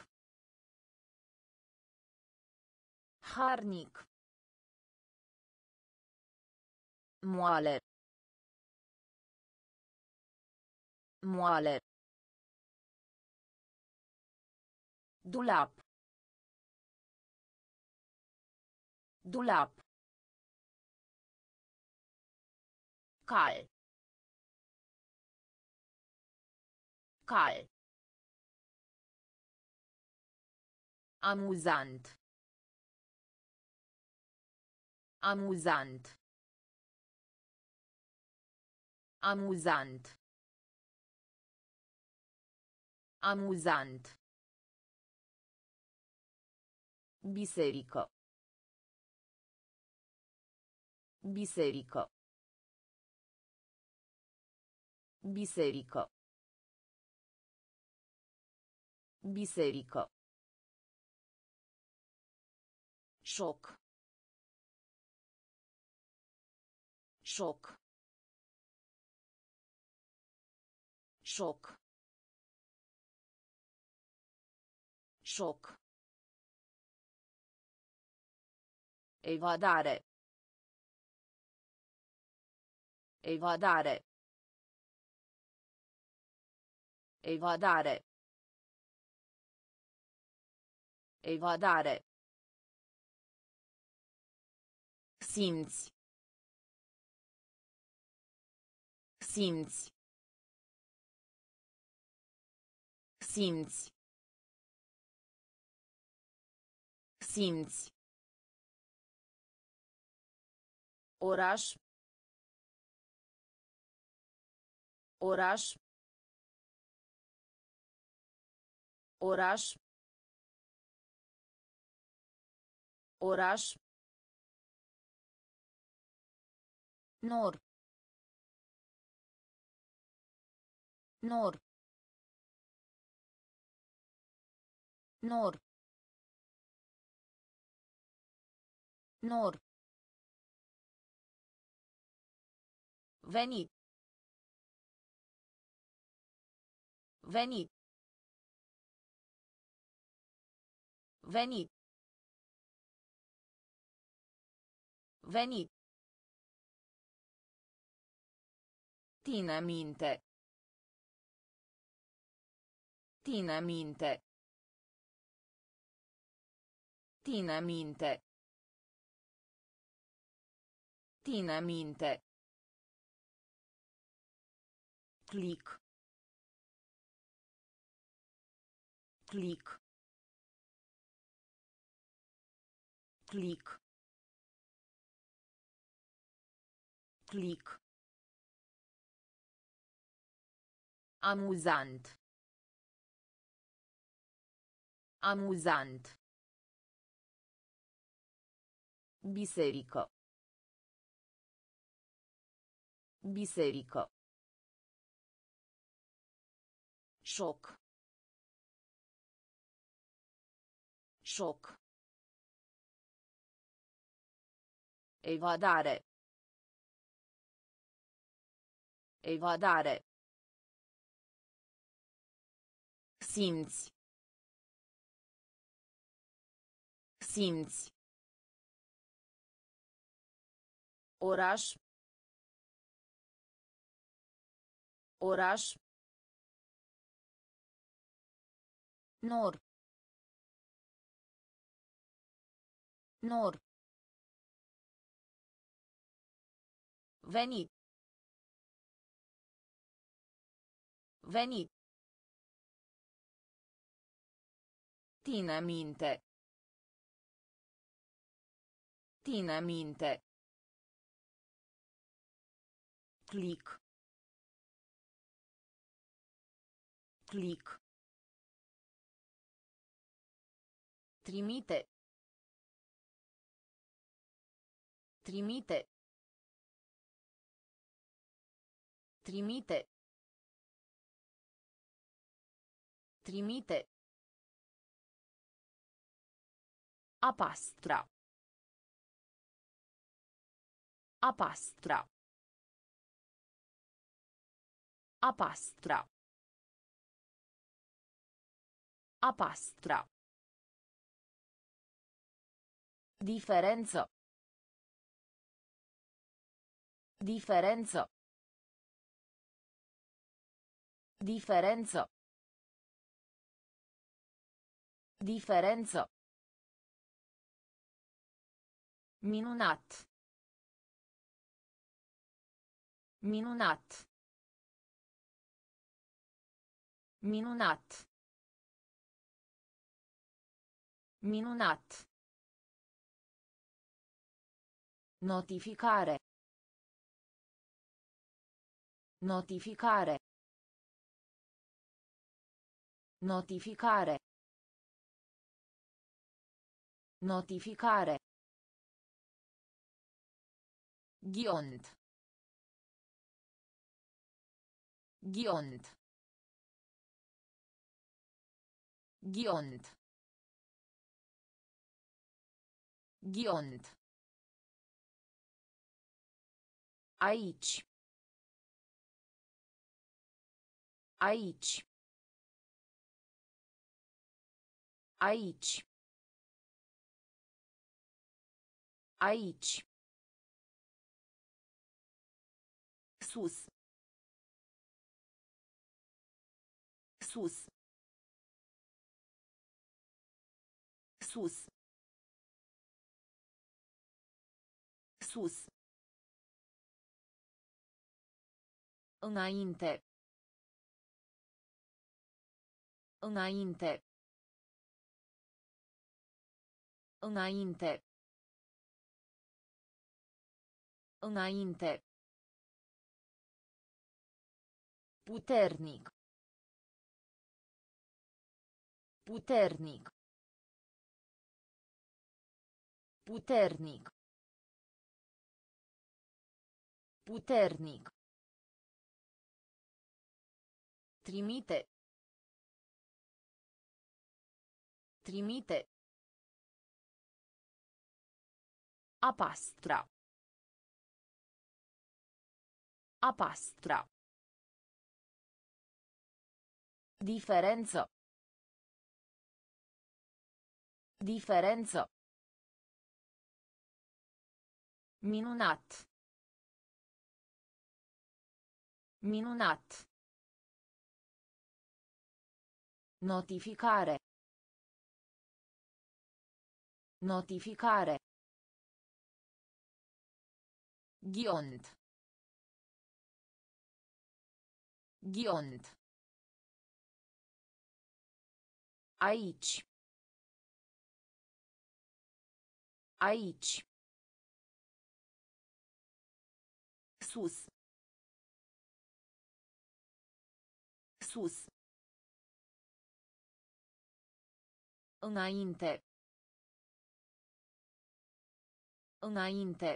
Harnic. Moale. Moale. Dulap. Dulap. Cal. Cal. Amuzant. Amuzant. Amuzant. Amuzant. Biserică. Biserică. Biserică. Biserică. Șoc. Șoc. Șoc. Șoc. Evadare. Evadare. Evadare. Evadare. Simți. Simți. Simți. Simți. Oraș. Oraș. Oraș. Oraș. Nor. Nor. Nor. Nor. Veni. Veni. Veni. Veni. Ține minte. Ține minte. Ține minte. Ține minte. Click. Click. Click. Click. Amuzant. Amuzant. Biserică. Biserică. Șoc. Șoc. Evadare. Evadare. Simți. Simți. Oraș. Oraș. Nor. Nor. Veni. Veni. Ține minte. Ține minte. Click. Click. Trimite. Trimite. Trimite. Trimite. A pastra. A pastra. A pastra. A pastra. Differenza. Differenza. Differenza. Differenza. Minunat. Minunat. Minunat. Minunat. Notificare. Notificare. Notificare. Notificare. Ghiont. Ghiont. Ghiont. Ghiont. Aici. Aici. Aici. Aici. Sus. Sus. Sus. Sus. Înainte. Înainte. Înainte. Înainte. Puternic. Puternic. Puternic. Puternic. Trimite. Trimite. A pastra. A pastra. Differenza. Diferență. Minunat. Minunat. Notificare. Notificare. Ghiont. Ghiont. Aici. Aici. Sus. Sus. Înainte. Înainte.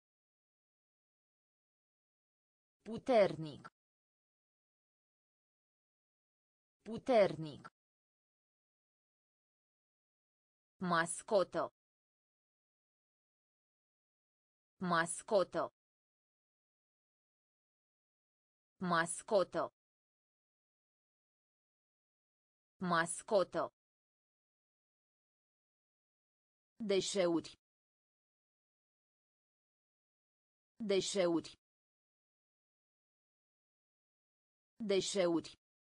Puternic. Puternic. Mascotă. Mascotă. Mascotă. Mascotă. Deșeuri. Deșeuri. Deșeuri.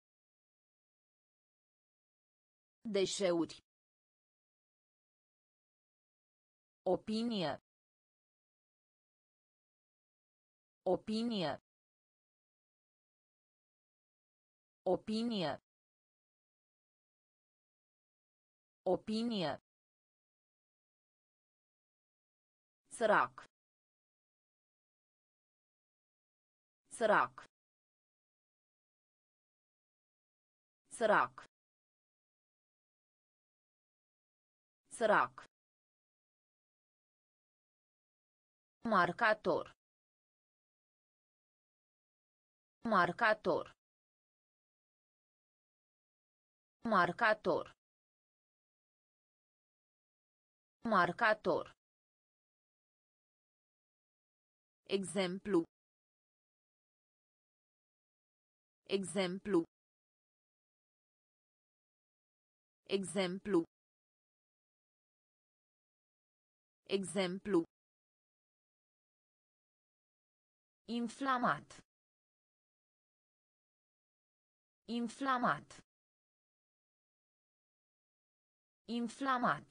Deșeuri. Opinie. Opinie. Opinie. Opinie. Sărac. Sărac. Sărac. Sărac. Marcator. Marcator. Marcator. Marcator. Exemplu. Exemplu. Exemplu. Exemplu. Inflamat. Inflamat. Inflamat.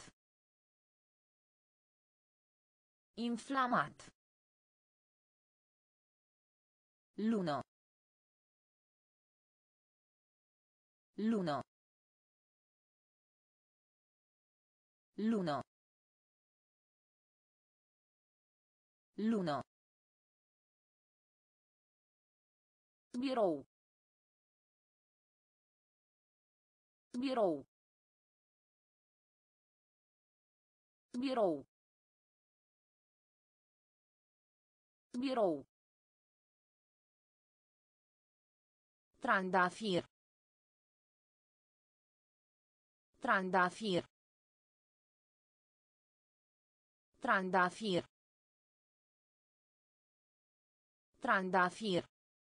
Inflamat. Lună. Lună. Lună. Lună. Birou. Birou. Birou. Birou. Trandafir. Trandafir. Trandafir. Trandafir.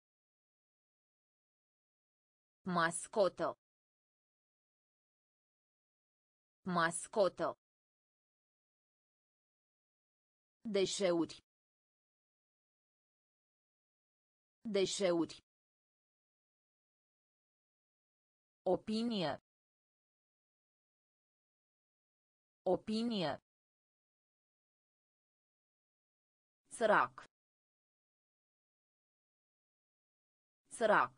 Mascotă. Mascotă. Deșeuri. Deșeuri. Opinie. Opinie. Sărac. Sărac.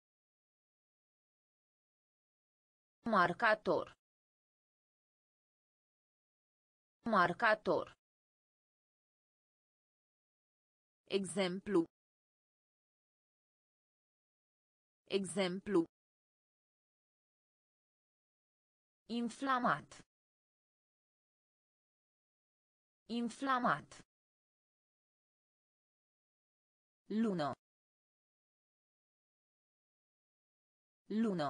Marcator. Marcator. Exemplu. Exemplu. Inflamat. Inflamat. Lună. Lună.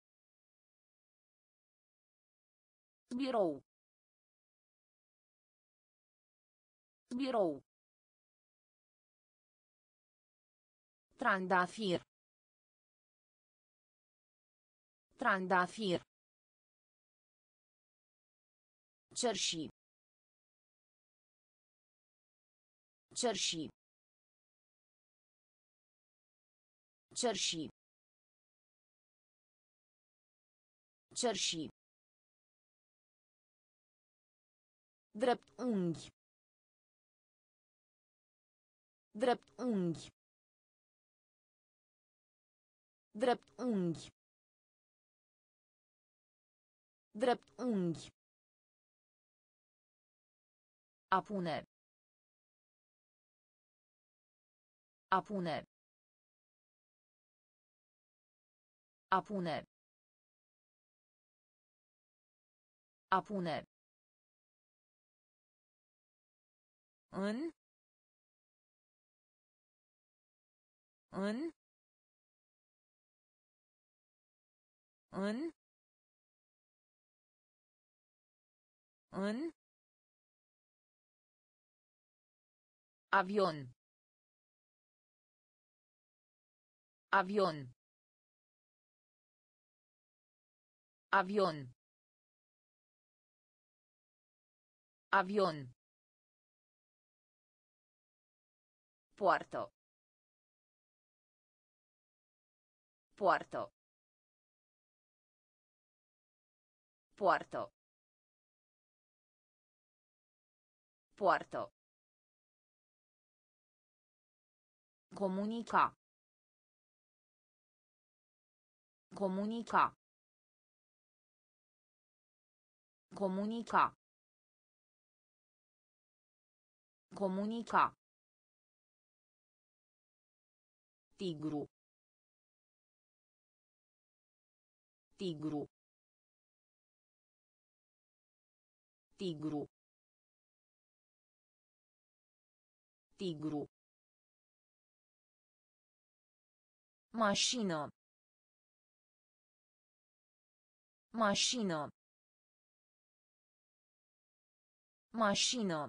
Birou. Birou. Trandafir. Trandafir. Cerși. Cerși. Cerși. Cerși. Drept unghi. Drept unghi. Drept unghi. Drept unghi. A pune. A pune. A pune. A pune. În. În. În. În. Avion. Avion. Avion. Avion. Poartă. Poartă. Poartă. Poartă. Comunica. Comunica. Comunica. Comunica. Tigru. Tigru. Tigru. Tigru. Mașină. Mașină. Mașină.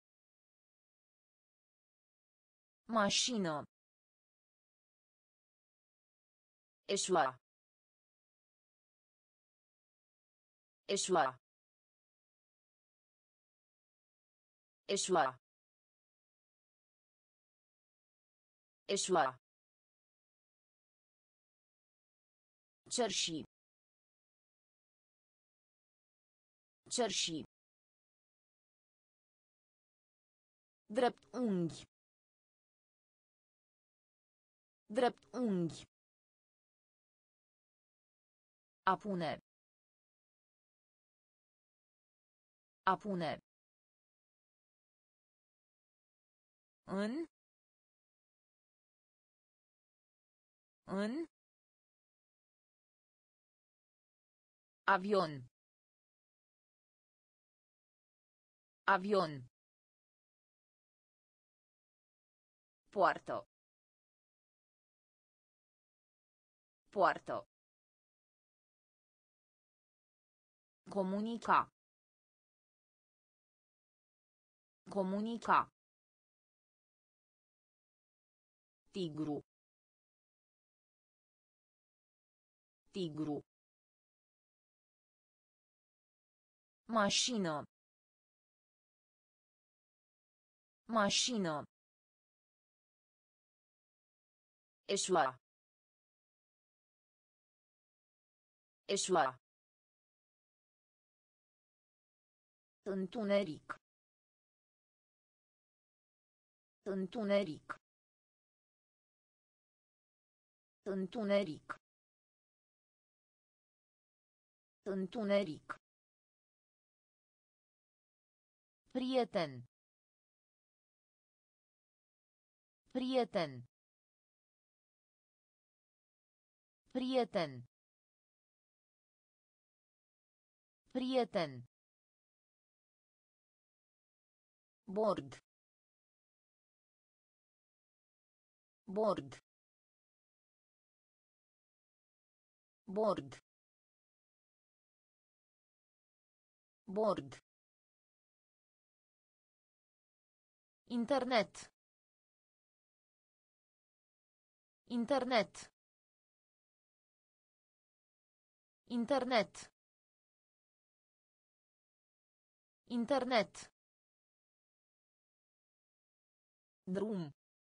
Mașină. Eșua. Eșua. Eșua. Eșua. Cerși. Cerși. Drept unghi. Drept unghi. A pune. A pune. În. În. Avion. Avion. Poartă. Poartă. Comunica. Comunica. Tigru. Tigru. Mașină. Mașină. Eșua. Eșua. Întuneric. Întuneric. Întuneric. Întuneric. Prieten. Prieten. Prieten. Prieten. Bord. Bord. Bord. Bord. Internet. Internet. Internet. Internet. Drum.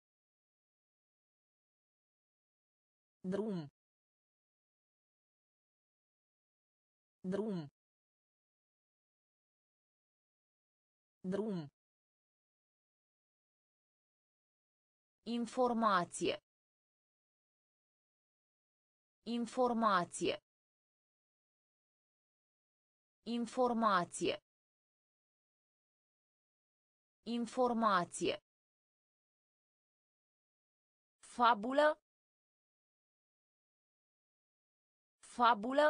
Drum. Drum. Drum. Informație. Informație. Informație. Informație. Fabulă. Fabulă.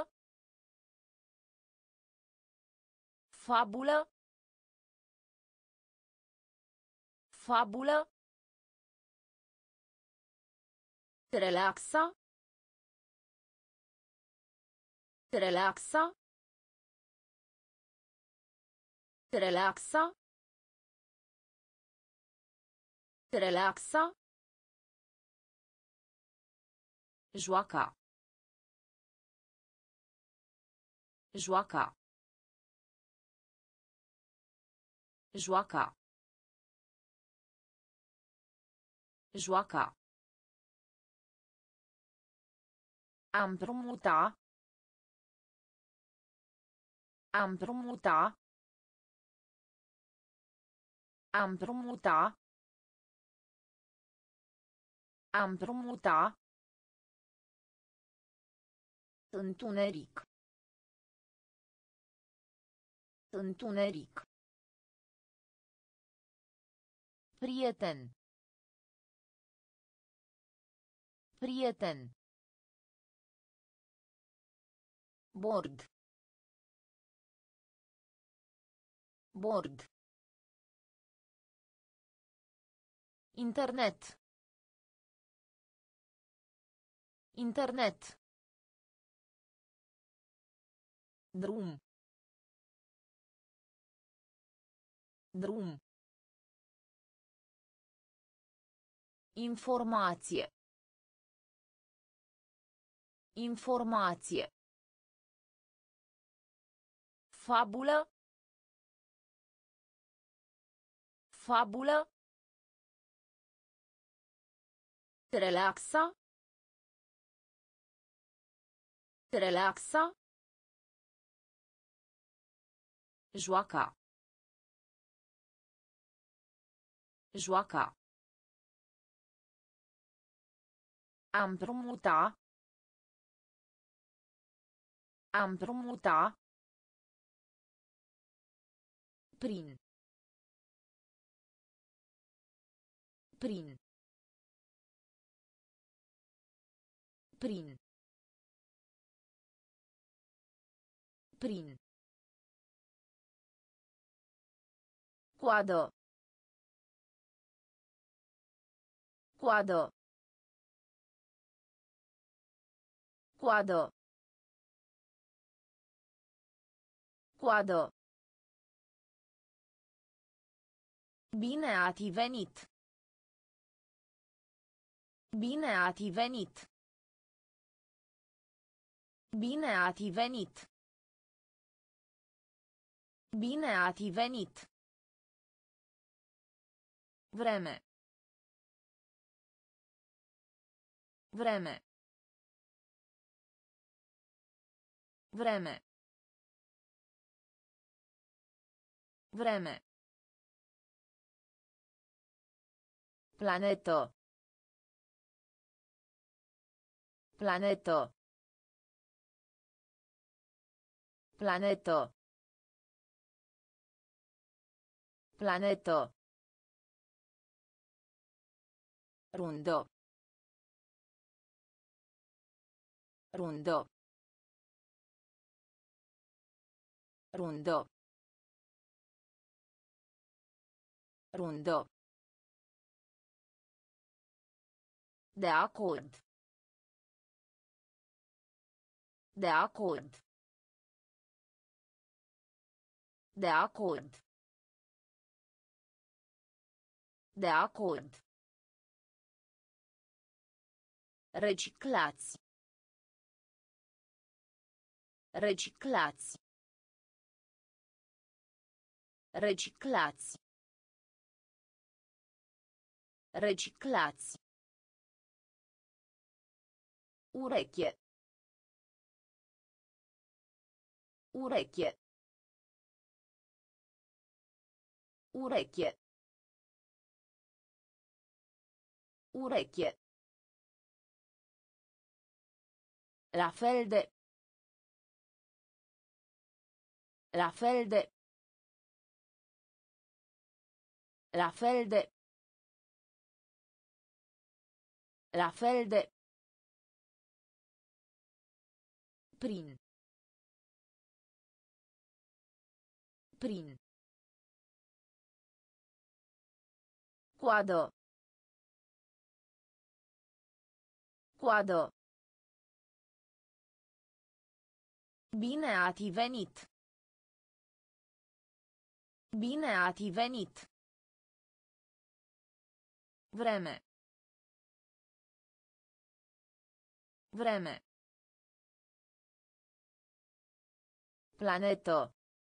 Fabulă. Fabulă. Relaxa. Relaxa. Relaxa. Relaxa. Joaca. Joaca. Joaca. Joaca. A împrumuta. A împrumuta. A împrumuta. A împrumuta. Întuneric. Întuneric. Prieten. Prieten. Bord. Bord. Internet. Internet. Drum. Drum. Informație. Informație. Fabulă. Fabulă. Relaxa. Relaxa. Joaca. Joaca. A împrumuta. A împrumuta. Prin. Prin. Prin. Prin. Coadă. Coadă. Coadă. Coadă. Bine ați venit. Bine ați venit. Bine ați venit. Bine ați venit. Vreme. Vreme. Vreme. Vreme. Planetă. Planetă. Planetă. Planetă. Rundă. Rundă. Rundă. Rundă. De acord. De acord. De acord. De acord. Reciclați. Reciclați. Reciclați. Reciclați. Ureche. Ureche. Ureche. Ureche. La fel de. La fel de. La fel de. La fel de. Prin. Prin. Coadă. Coadă. Bine ați venit. Bine ați venit. Vreme. Vreme. Planetă.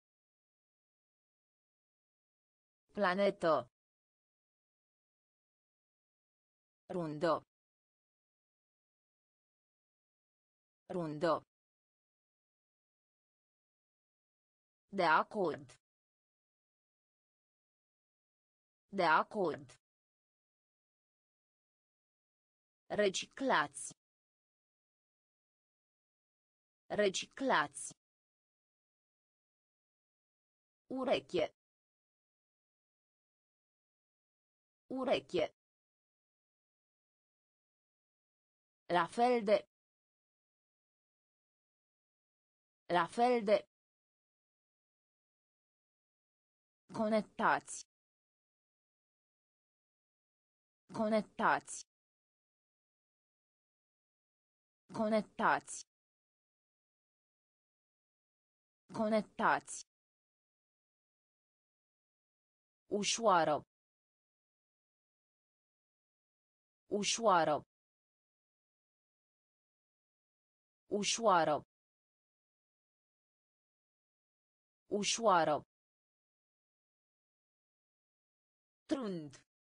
Planetă. Rundă. Rundă. De acord. De acord. Reciclați. Reciclați. Ureche. Ureche. La fel de. La fel de. Conectați. Conectați. Conectați. Conectați. Ușoară. Ușoară. Ușoară. Ușoară. Trund.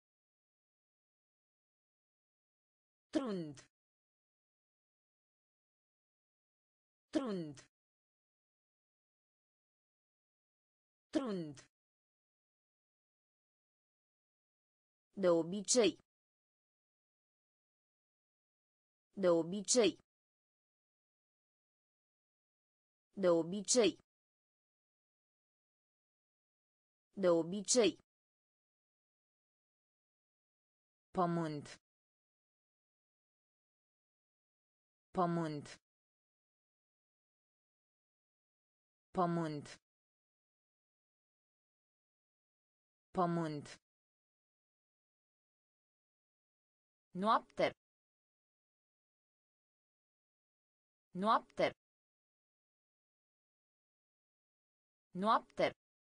Trund. Trund. Trund. De obicei. De obicei. De obicei. De obicei. Pământ. Pământ. Pământ. Pământ. Noapte. Noapte. Noapte.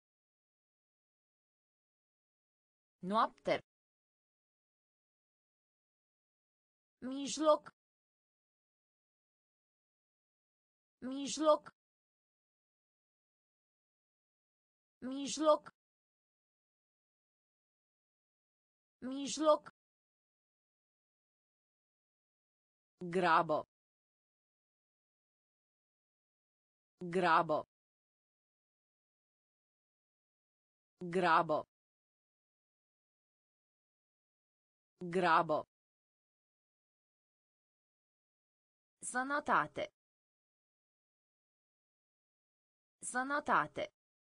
Noapte. Mijloc. Mijloc. Mijloc. Mijloc. Grabă. Grabă. Grabă. Grabă. Sănătate. Sănătate.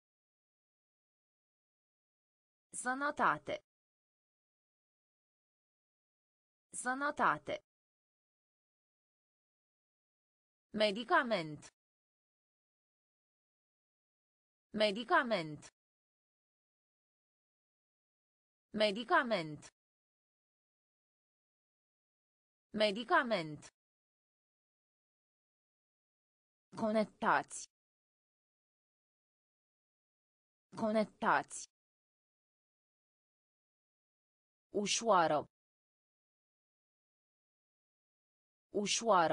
Sănătate. Sănătate. Medicament. Medicament. Medicament. Medicament. Conectați. Conectați. Ușoară. Ușoară.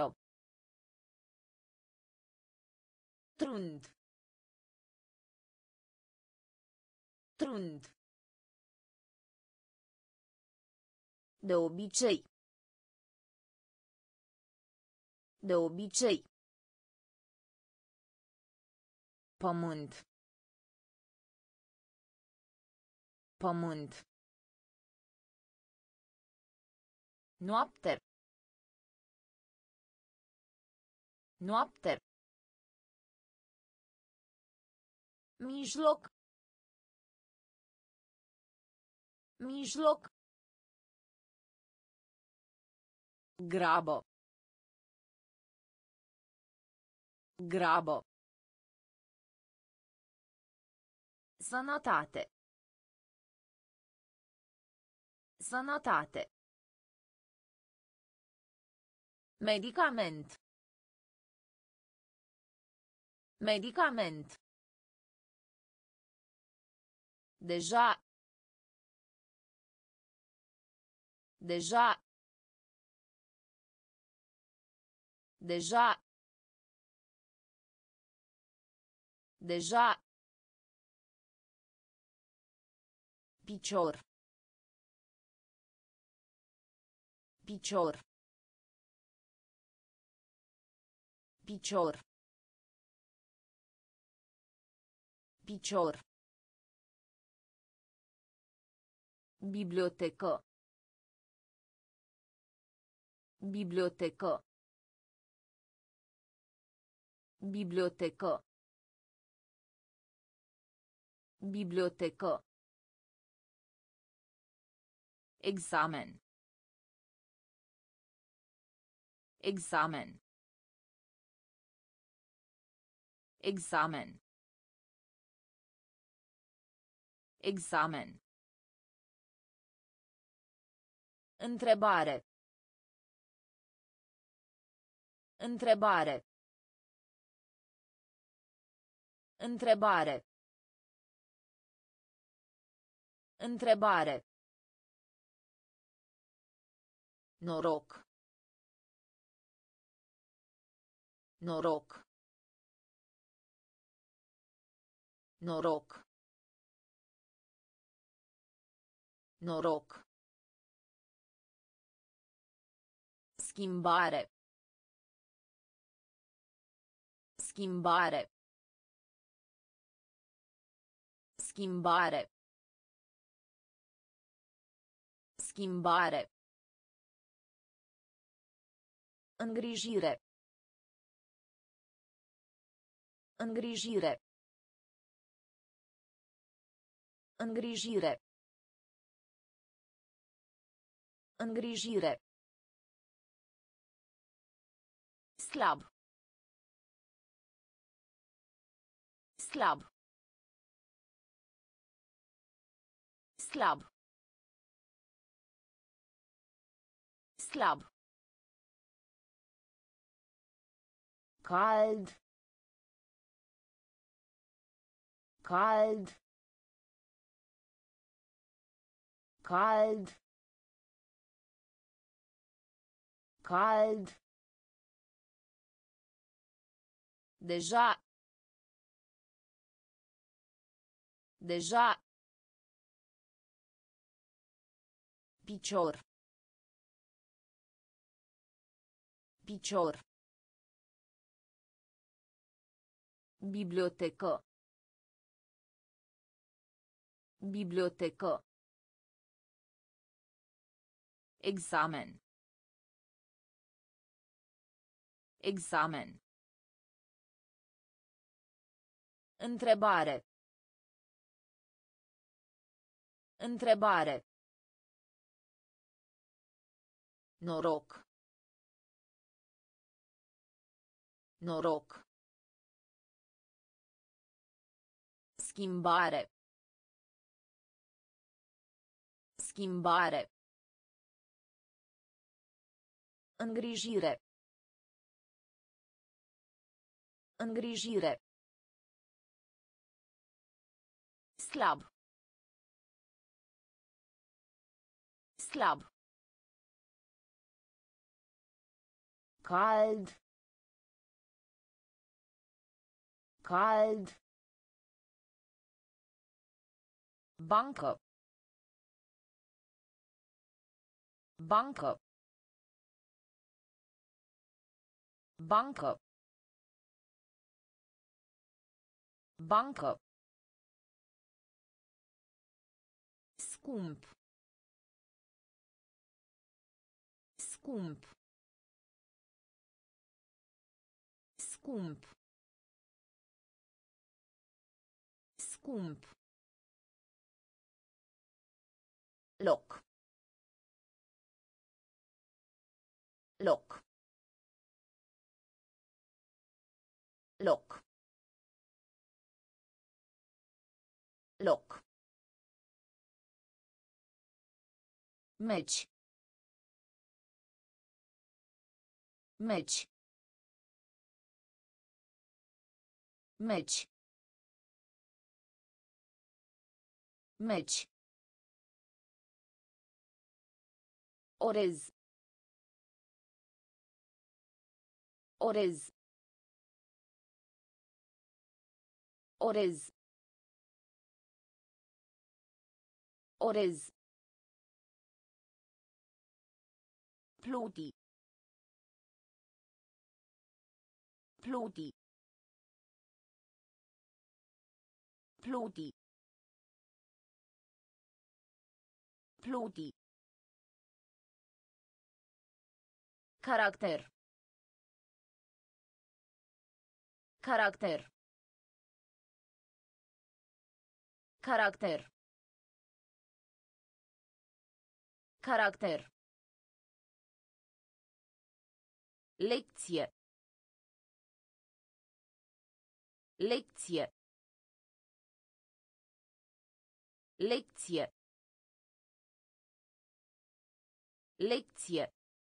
Trund. Trund. De obicei. De obicei. Pământ. Pământ. Noapte. Noapte. Mijloc. Mijloc. Grabă. Grabă. Sănătate. Sănătate. Medicament. Medicament. Deja. Deja. Deja. Deja. Picior. Picior. Picior. Picior. Bibliotecă. Bibliotecă. Bibliotecă. Bibliotecă. Examen. Examen. Examen. Examen. Întrebare. Întrebare. Întrebare. Întrebare. Noroc. Noroc. Noroc. Noroc. Schimbare. Schimbare. Schimbare. Schimbare. Îngrijire. Îngrijire. Îngrijire. Îngrijire. Slab. Slab. Slab. Slab. Cald. Cald. Cald. Cald. Deja. Deja. Picior. Picior. Bibliotecă. Bibliotecă. Examen. Examen. Întrebare. Întrebare. Noroc. Noroc. Schimbare. Schimbare. Îngrijire. Îngrijire. Slab. Slab. Cald. Cald. Bancă. Bancă. Bancă. Bancă. Scump. Scump. Scump. Scump. Loc. Loc. Loc. Loc. Meci. Meci. Meci. Meci. Orez. Orez. Orez. Orez. Pluti. Pluti. Pluti. Pluti. Caracter. Caracter. Caracter. Caracter. Lecție. Lecție. Lecție. Lecție.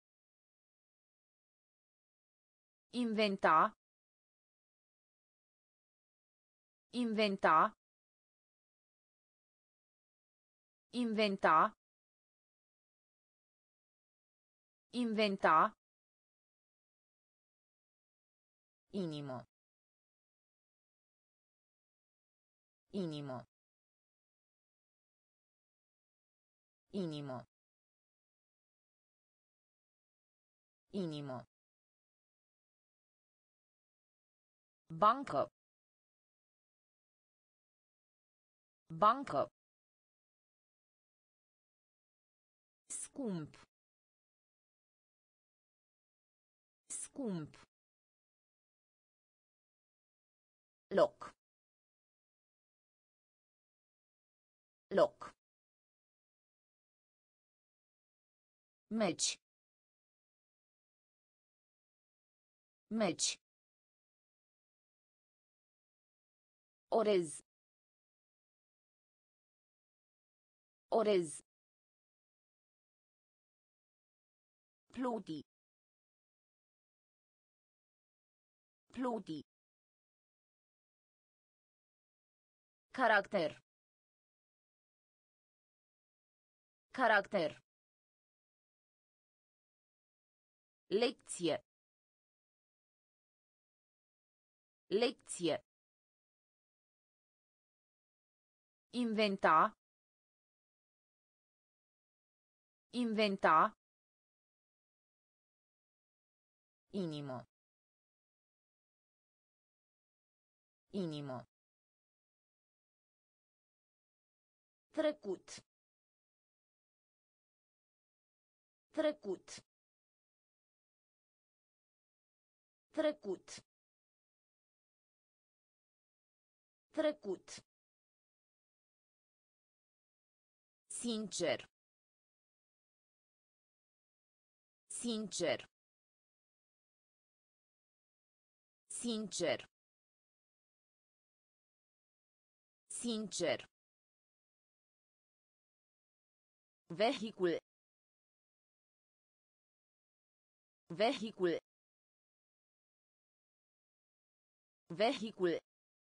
Inventa. Inventa. Inventa. Inventa. Inimo. Inimo. Inimo. Inimo. Bancă. Bancă. Scump. Scump. Loc. Loc. Meci. Meci. Orez. Orez. Pluti. Pluti. Caracter. Caracter. Lecție. Lecție. Inventa. Inventa. Inimo. Inimo. Trecut. Trecut. Trecut. Trecut. Sincer. Sincer. Sincer. Sincer. Vehicul. Vehicul. Vehicul.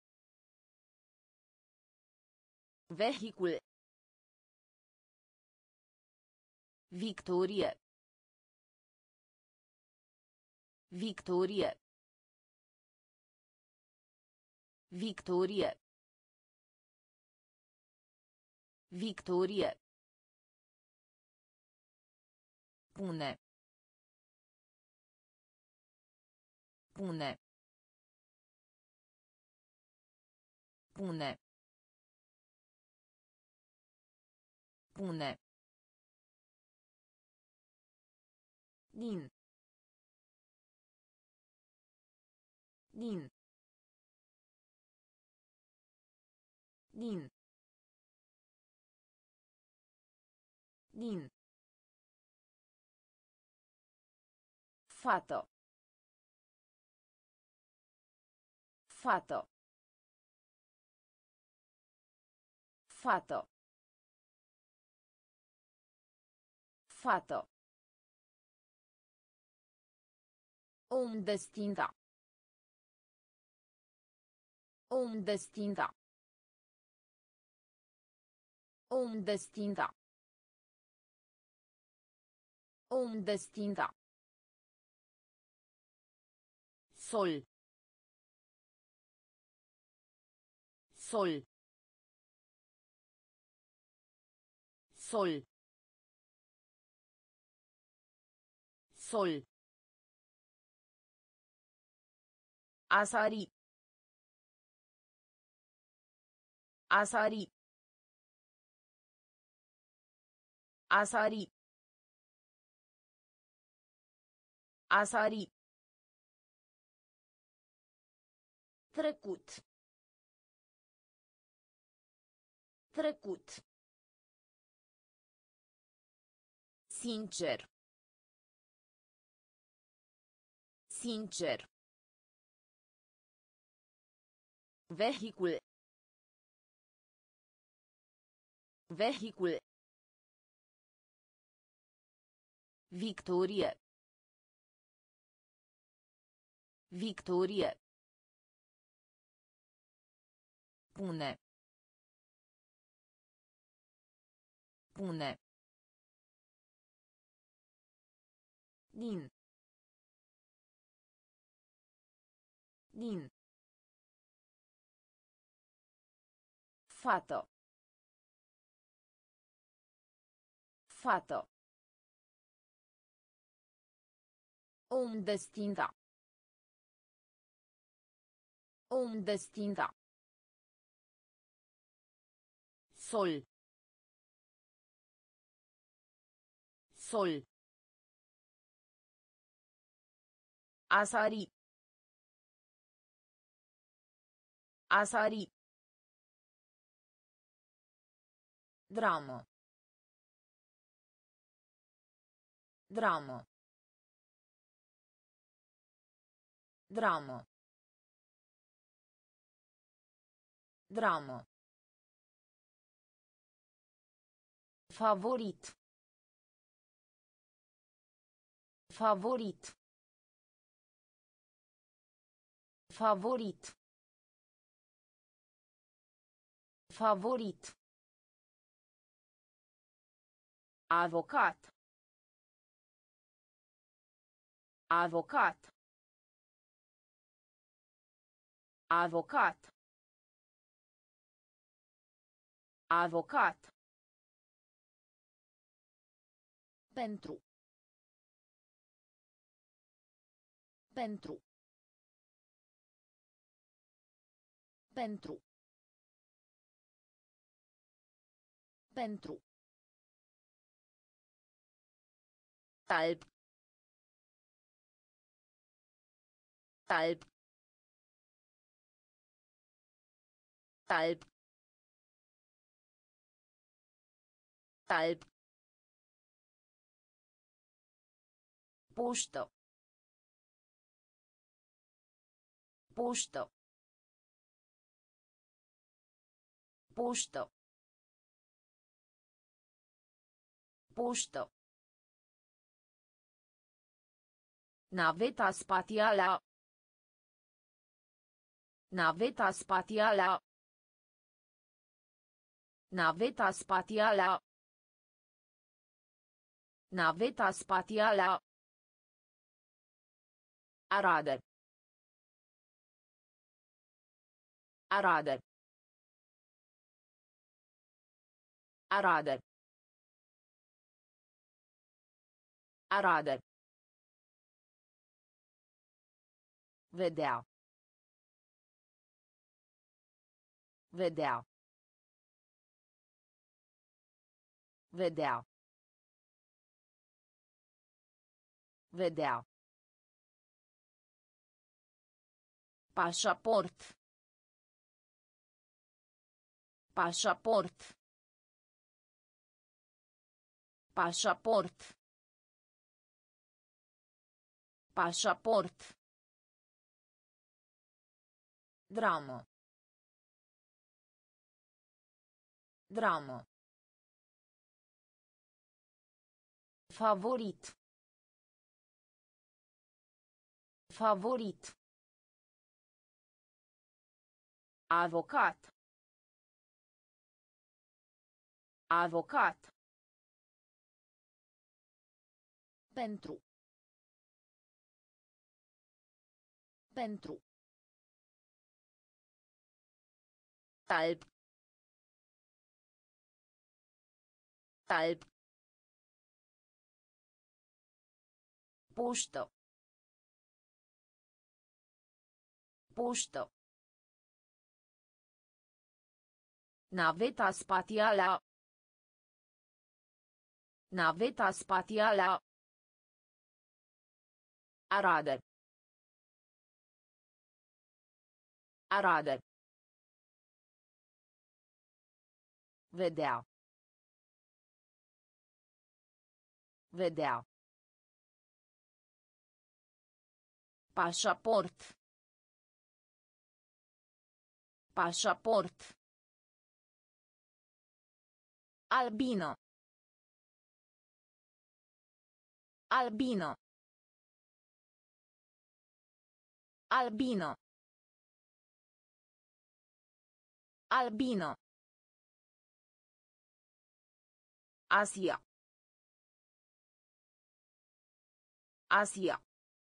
Vehicul. Victorie. Victorie. Victorie. Victorie. Pune. Pune. Pune. Pune. Din. Din. Din. Din. Fată. Fată. Fată. Fată. Om destinda. Om destinda. Om destinda. Om destinda. Sol. Sol. Sol. Sol. Asari. Asari. Asari. Asari. Trecut. Trecut. Sincer. Sincer. Vehicul. Vehicul. Victorie. Victorie. Pune. Pune. Din. Din. Fată. Fată. Om destinda. Om destinda. Sol. Sol. Asari. Asari. Dramă. Dramă. Dramă. Dramă. Favorit. Favorit. Favorit. Favorit. Avocat. Avocat. Avocat. Avocat. Pentru. Pentru. Pentru. Pentru. Alb. Alb. Alb. Alb. Poștă. Poștă. Poștă. Poștă. Naveta spațială. Naveta spațială. Naveta spațială. Naveta spațială. Arade. Arade. Arade. Arade. Vedea. Vedea. Vedea. Vedea. Pașaport. Pașaport. Pașaport. Pașaport. Dramă. Dramă. Favorit. Favorit. Avocat. Avocat. Pentru. Pentru. Alb. Alb. Poștă. Poștă. Naveta spațială. Naveta spațială. Arade. Arade. Vedea. Vedea. Pașaport. Pașaport. Albino. Albino. Albino. Albino. Asia. Asia.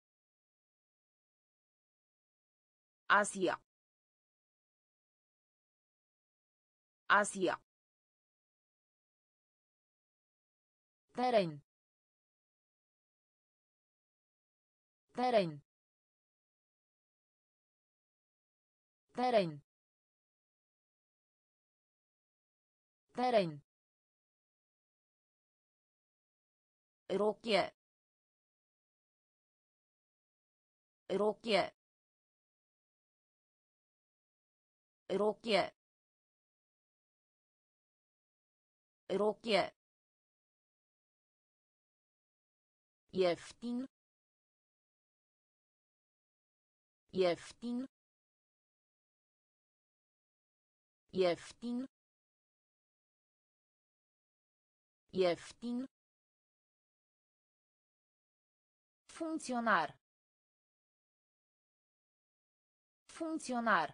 Asia. Asia. Teren. Teren. Teren. Teren. Rochie. Rochie. Rochie. Rochie. Ieftin. Ieftin. Ieftin. Ieftin. Funcționar. Funcționar.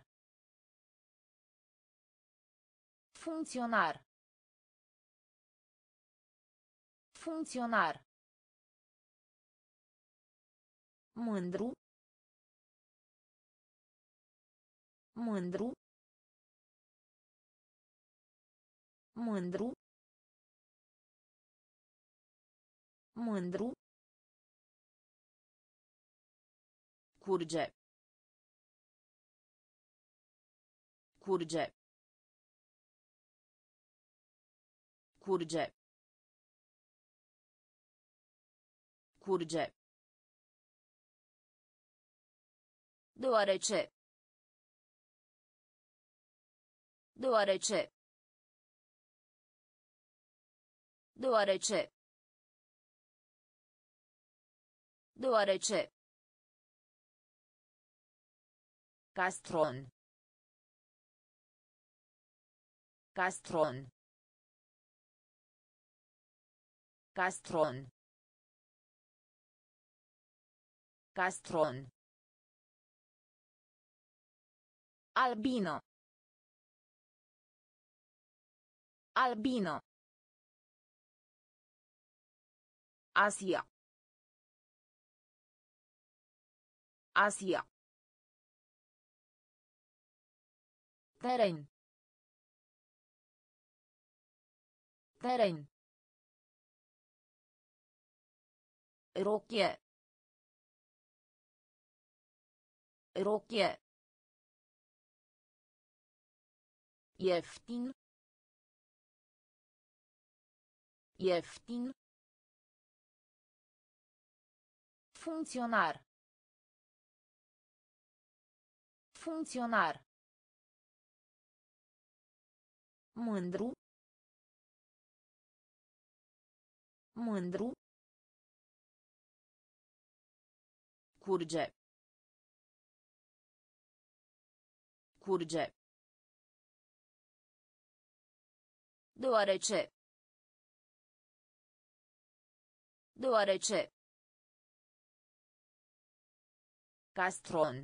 Funcționar. Funcționar. Mândru. Mândru. Mândru. Mândru. Curge. Curge. Curge. Curge. Deoarece. Deoarece. Deoarece. Deoarece. Castron. Castron. Castron. Castron. Albino. Albino. Asia. Asia. Teren. Teren. Rochie. Rochie. Ieftin. Ieftin. Funcționar. Funcționar. Mândru. Mândru. Curge. Curge. Deoarece. Deoarece. Castron.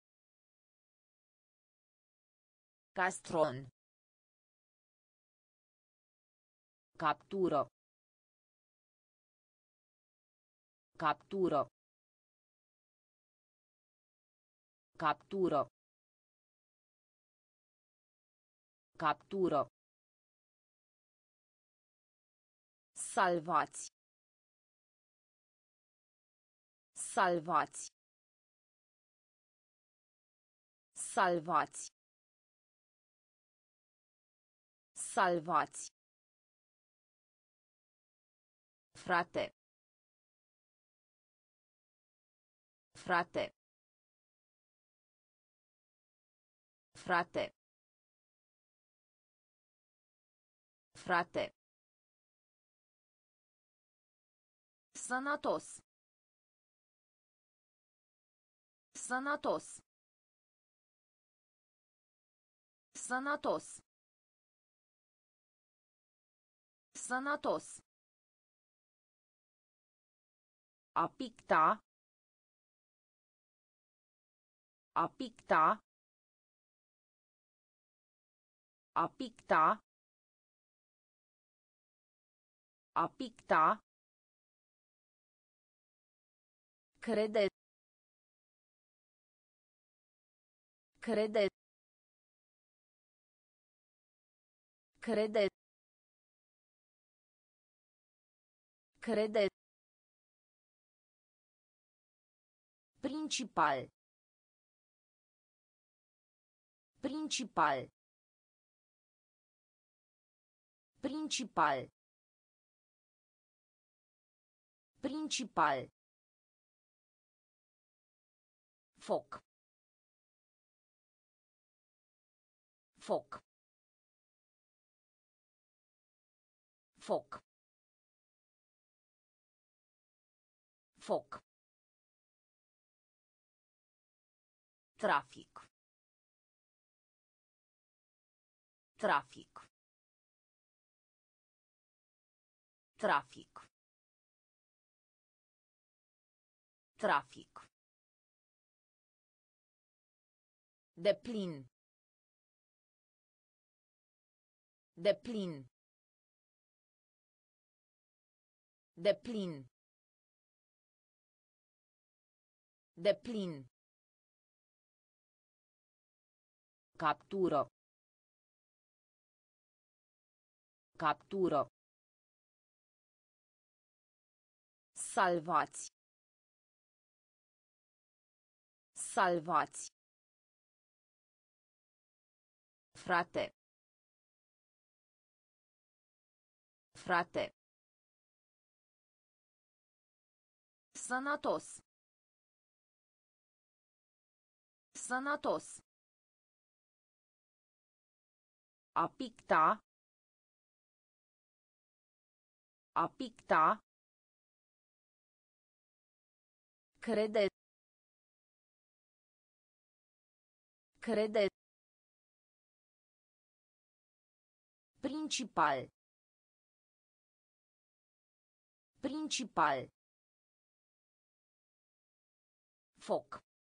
Castron. Captură. Captură. Captură. Captură. Salvați. Salvați. Salvați. Salvați. Frate. Frate. Frate. Frate. Sănătos. Sănătos. Sănătos. Sănătos. A picta. A picta. A picta. A picta. Crede. Crede. Crede. Crede. Principal. Principal. Principal. Principal. Foc. Foc. Foc. Foc. Trafic. Trafic. Trafic. Trafic. Deplin. Deplin. Deplin. Deplin. Captură. Captură. Salvați. Salvați. Frate. Frate. Sănătos. Sănătos. A picta. A picta. Crede. Crede. Principal. Principal. Foc.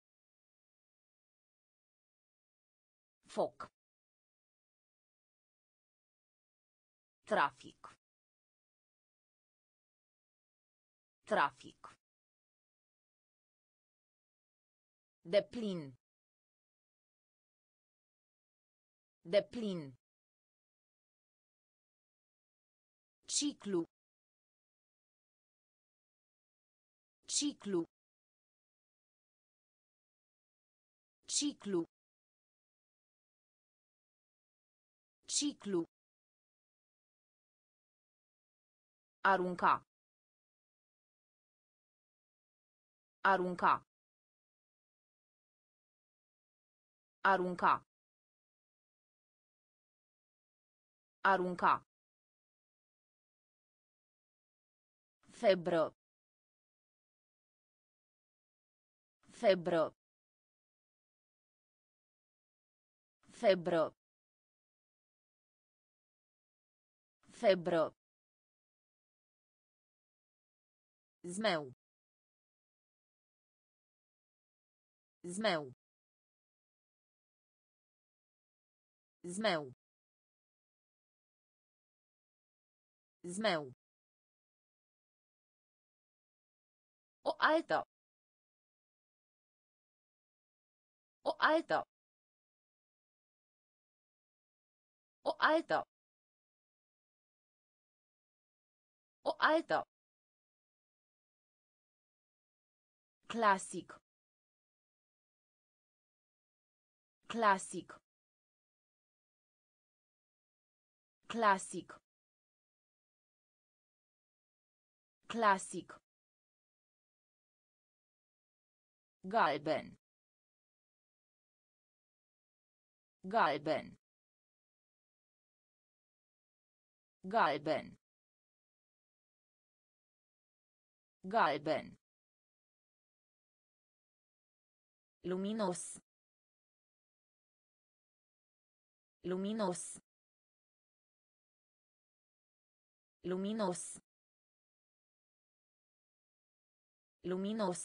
Foc. Trafic. Trafic. Deplin. Deplin. Ciclu. Ciclu. Ciclu. Ciclu. Arunca. Arunca. Arunca. Arunca. Febră. Febră. Febră. Febră. Zmeu. Zmeu. Zmeu. Zmeu. O altă. O altă. O altă. O altă. Clasic. Clasic. Clasic. Clasic. Galben. Galben. Galben. Galben. Luminos. Luminos. Luminos. Luminos.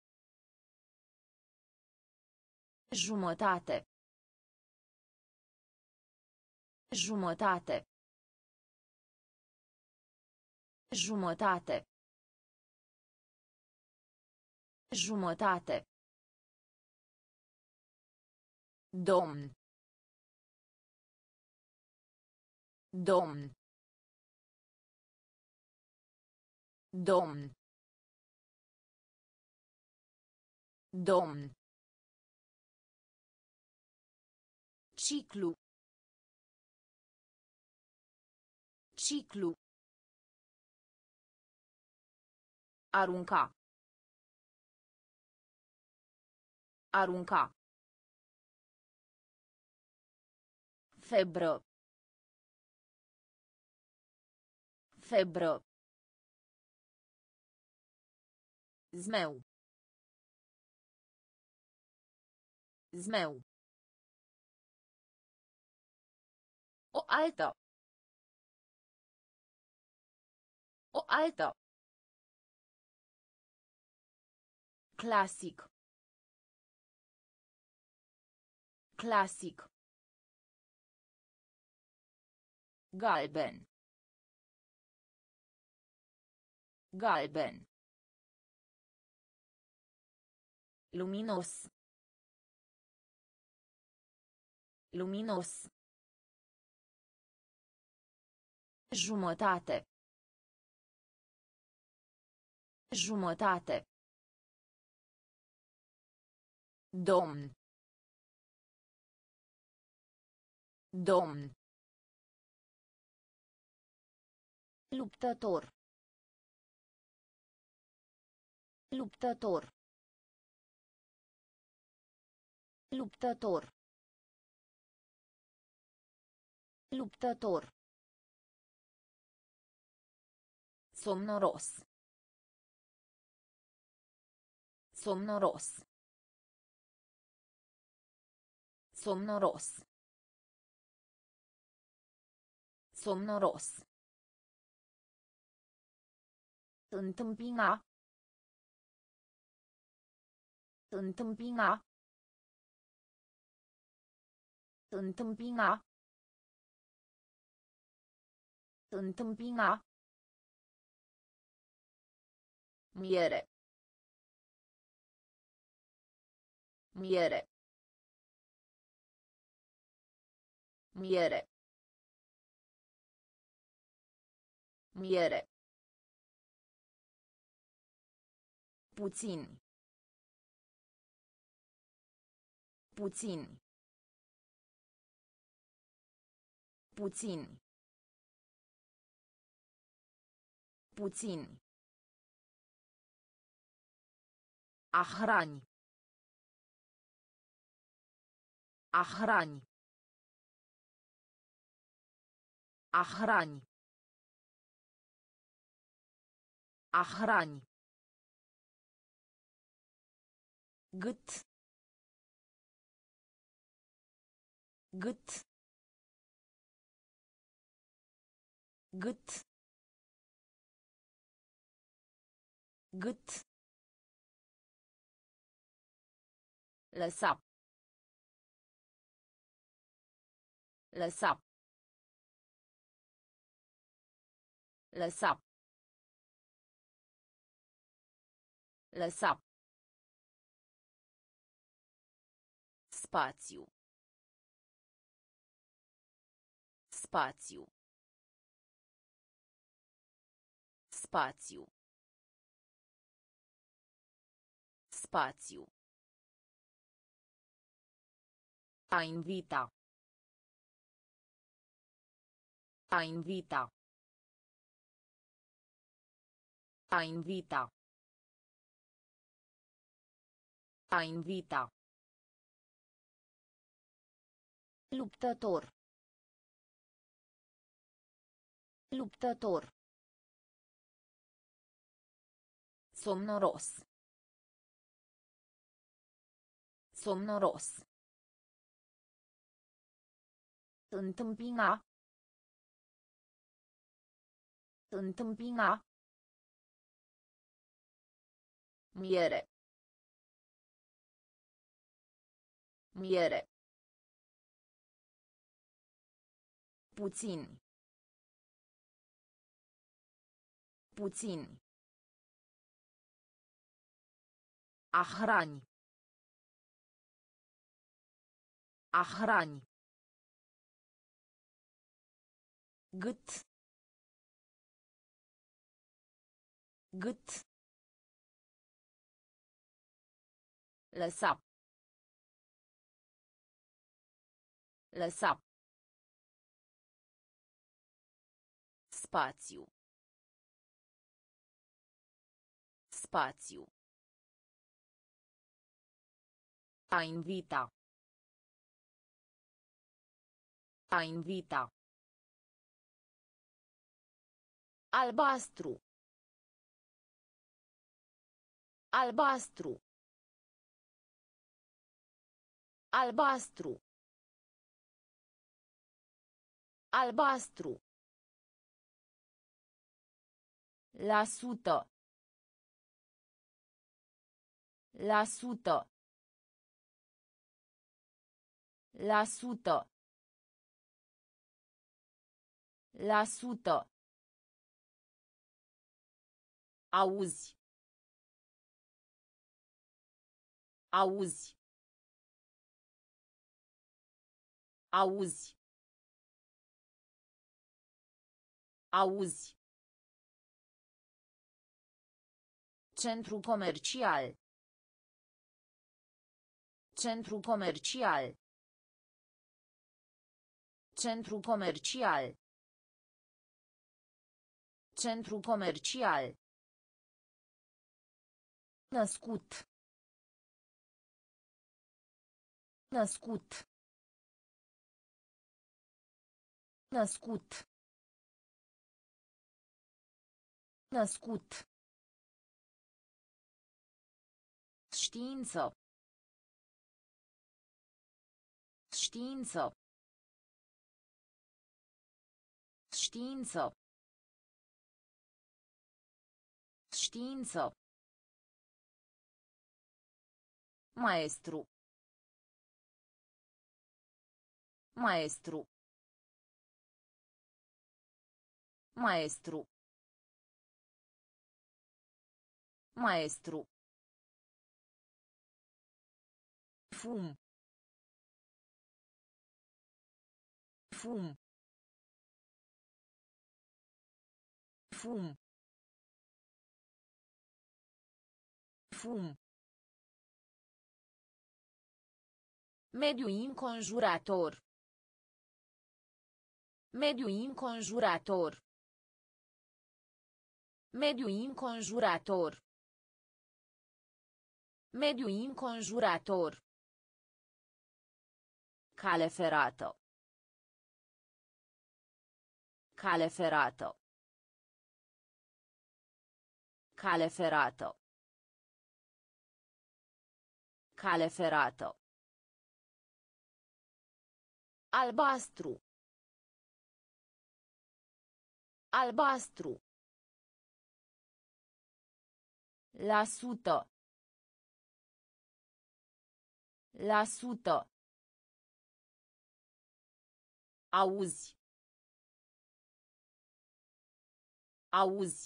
Jumătate. Jumătate. Jumătate. Jumătate. Domn. Domn. Domn. Domn. Ciclu. Ciclu. Arunca. Arunca. Febră. Febră. Zmeu. Zmeu. O altă. O altă. Clasic. Clasic. Galben. Galben. Luminos. Luminos. Jumătate. Jumătate. Domn. Domn. Luptător. Luptător. Luptător. Luptător. Somnoros. Somnoros. Somnoros. Somnoros. Întâmpina. Întâmpina. Întâmpina. Întâmpina. Miere. Miere. Miere. Miere. Puțini. Puțini. Puțini. Puțini. A hrani. A hrani. A hrani. A hrani. Gât. Gât. Gât. Gât. Lăsa. Lăsa. Lăsa. Lăsa. Spațiu. Spațiu. Spațiu. Spațiu. A invita. A invita. A invita. A invita. Luptător. Luptător. Somnoros. Somnoros. Întâmpina. Întâmpina. Miere. Miere. Puțini. Puțini. A hrani. A hrani. Gât. Gât. Lăsa. Lăsa. Spațiu. Spațiu. A invita. A invita. Albastru. Albastru. Albastru. Albastru. La sută. La sută. La sută. La sută. Auzi. Auzi. Auzi. Auzi. Centru comercial. Centru comercial. Centru comercial. Centru comercial. Născut. Născut. Născut. Născut. Știință. Știință. Știință. Știință. Maestru. Maestru. Maestru. Maestru. Fum. Fum. Fum. Fum. Mediu înconjurător. Mediu înconjurător. Mediu înconjurător. Mediu înconjurător. Cale ferată. Cale ferată. Cale ferată. Cale ferată. Albastru. Albastru. La sută. La sută. Auzi. Auzi.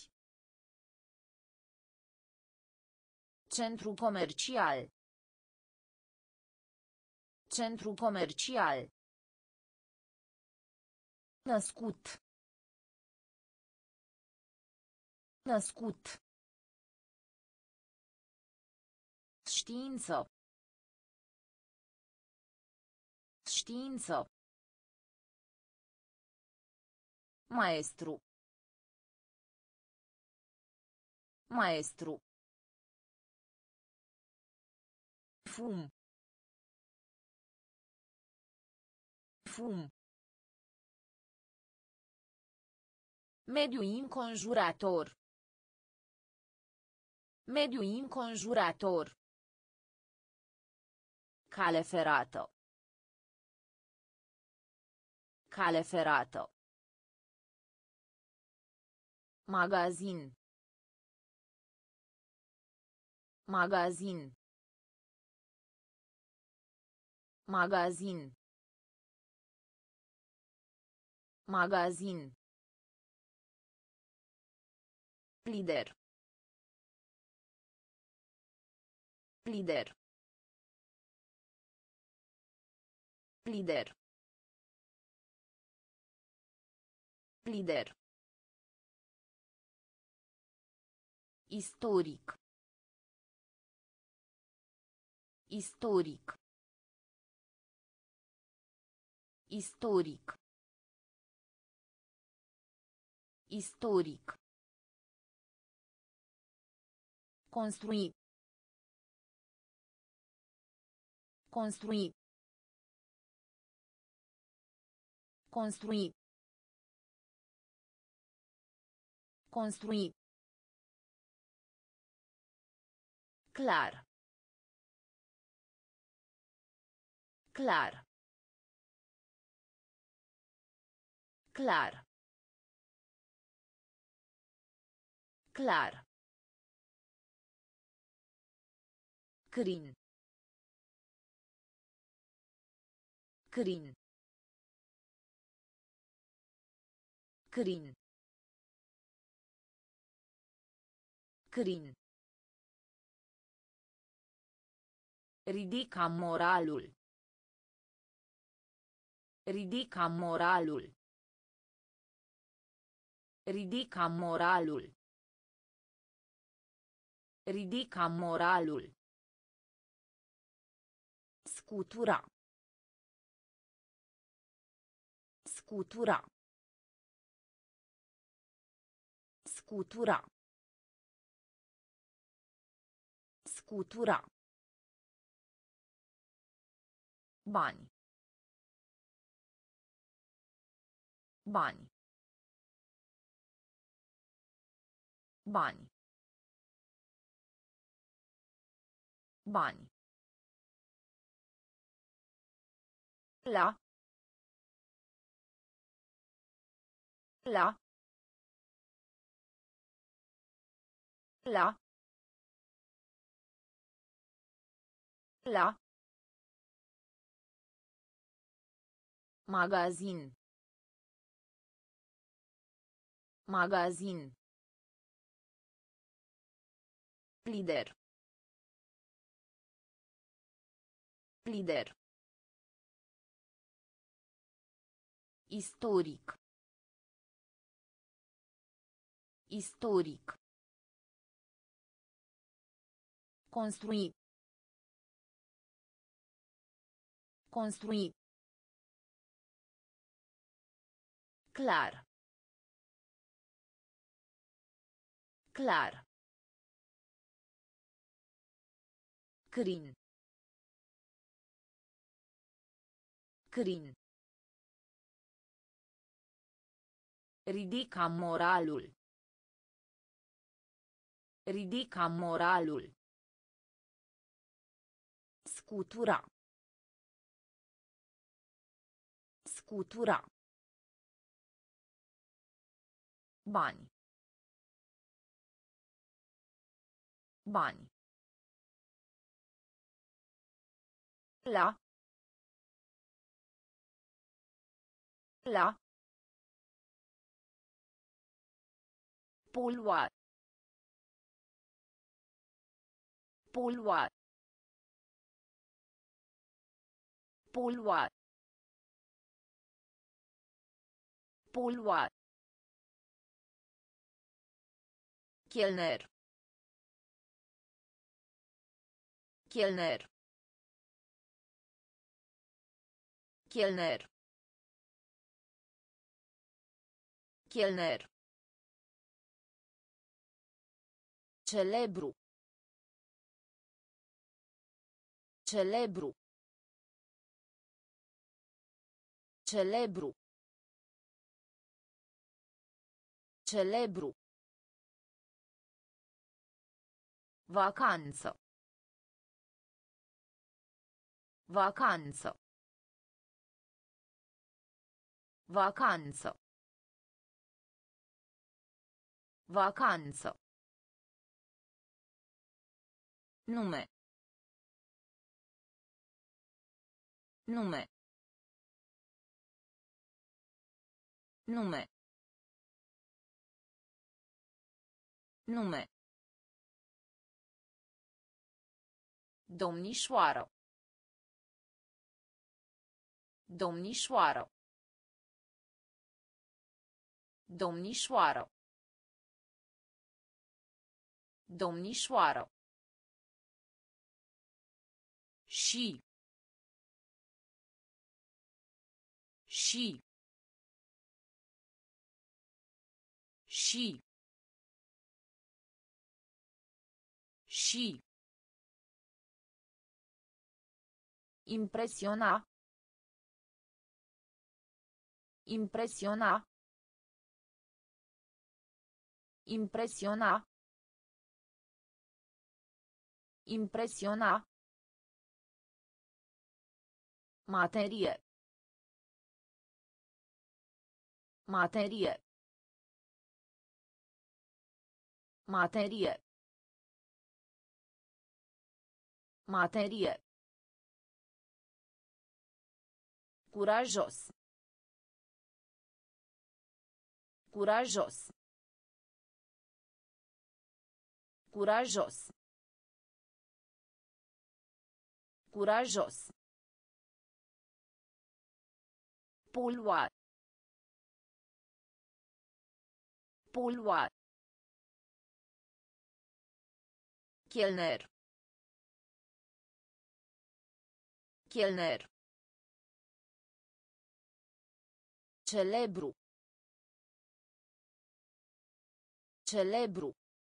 Centru comercial. Centru comercial. Născut. Născut. Știință. Știință. Maestru. Maestru. Fum. Fum. Mediu înconjurător. Mediu înconjurător. Cale ferată. Cale ferată. Magazin. Magazin. Magazin. Magazin. Lider. Lider. Lider. Lider. Istoric. Istoric. Istoric. Istoric. Construi. Construi. Construi. Construi. Clar. Clar. Clar. Clar. Crin. Crin. Crin. Crin. Ridica moralul. Ridica moralul. Ridica moralul. Ridica moralul. Scutura. Scutura. Scutura. Scutura. Bani. Bani. Bani. Bani. La. La. La. La. Magazin. Magazin. Lider. Lider. Istoric. Istoric. Construi. Construi. Clar. Clar. Crin. Crin. Ridica moralul. Ridica moralul. Scutura. Scutura. Bani. Bani. La. La. Polua. Polua. Polua. Polua. Chelner. Chelner. Chelner. Chelner. Celebru. Celebru. Celebru. Celebru. Vacanță. Vacanță. Vacanță. Vacanță. Nume. Nume. Nume. Nume. Domnișoară. Domnișoară. Domnișoară. Domnișoară. Și. Și. Și. Și. Impresiona. Impresiona. Impresiona. Impresiona. Materie. Materie. Materie. Materie. Curajos. Curajos. Curajos. Curajos. Polua. Polua. Chelner. Chelner. Celebru. Celebru.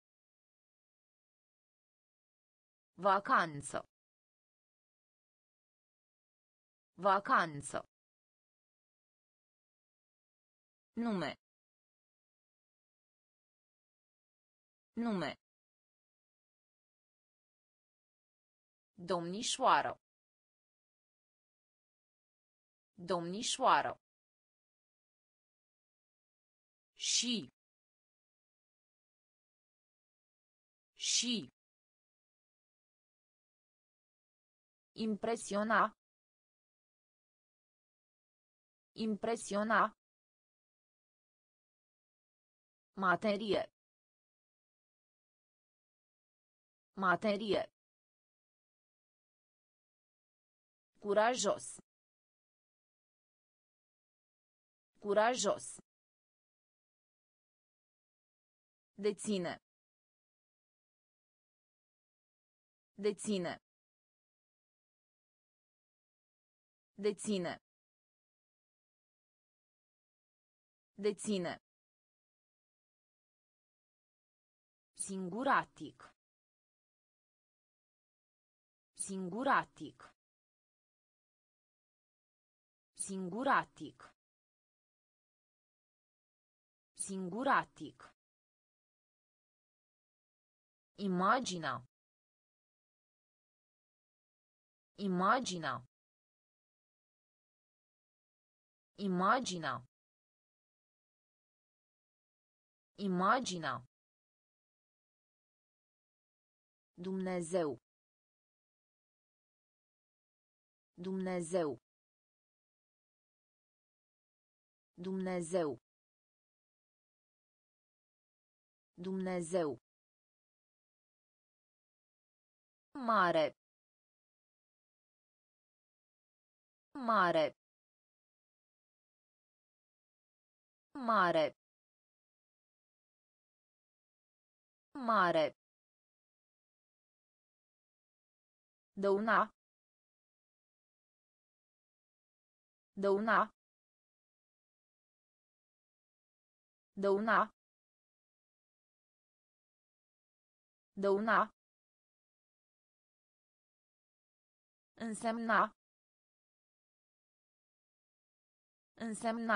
Vacanță. Vacanță. Nume. Nume. Domnișoară. Domnișoară. Și. Și. Impresiona. Impresiona. Materie. Materie. Curajos. Curajos. Deține. Deține. Deține. Deține. Singuratic. Singuratic. Singuratic. Singuratic. Imagina. Imagina. Imagina. Imagina. Dumnezeu. Dumnezeu. Dumnezeu. Dumnezeu. Mare. Mare. Mare. Mare. Dăuna. Dăuna. Dăuna. Dăuna. Însemna. Însemna.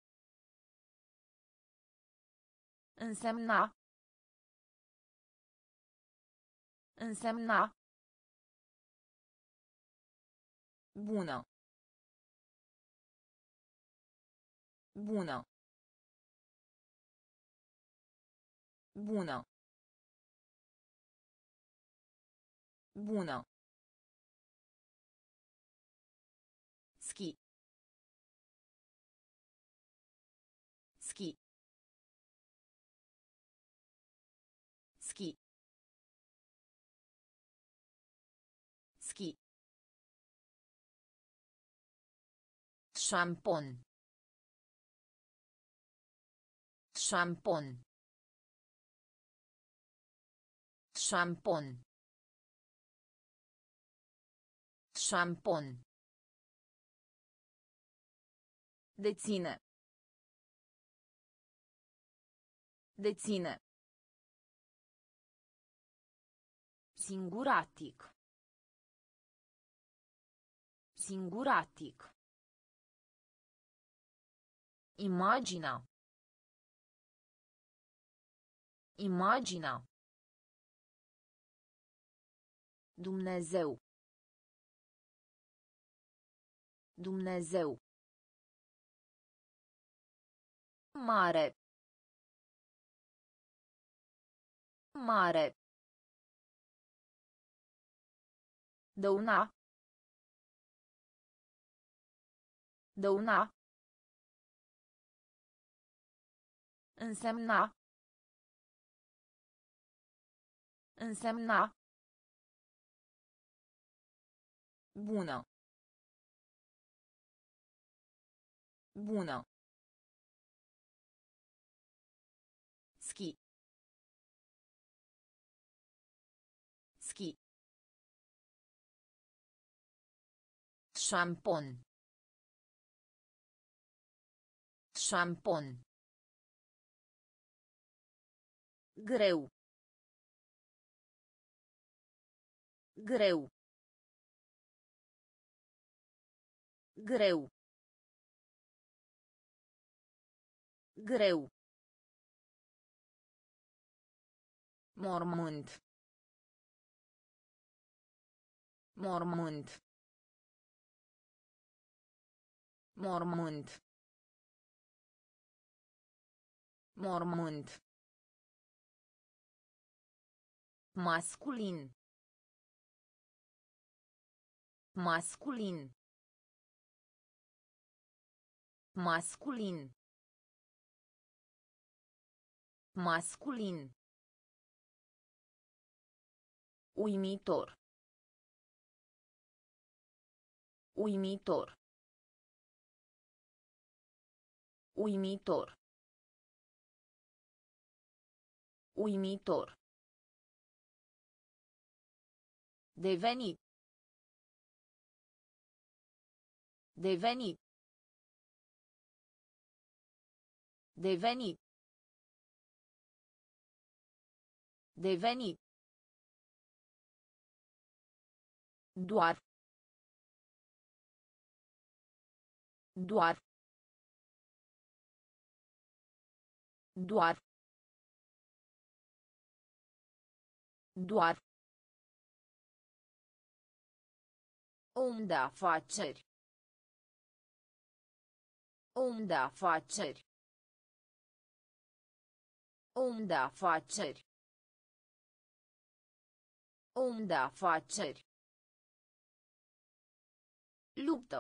Însemna. Însemna. Bună. Bună. Bună. Bună. Ski. Ski. Ski. Ski. Șampon. Șampon. Șampon. Șampon. Deține. Deține. Singuratic. Singuratic. Imagina. Imagina. Dumnezeu. Dumnezeu. Mare. Mare. Dăuna. Dăuna. Însemna. Însemna. Bună. Bună. Ski. Ski. Șampon. Șampon. Greu. Greu. Greu. Greu. Mormânt. Mormânt. Mormânt. Mormânt. Masculin. Masculin. Masculin. Masculin. Uimitor. Uimitor. Uimitor. Uimitor. Deveni. Deveni. Deveni. Deveni. Doar. Doar. Doar. Doar. Om de afaceri. Om de afaceri. Om de afaceri. Om de afaceri. Luptă.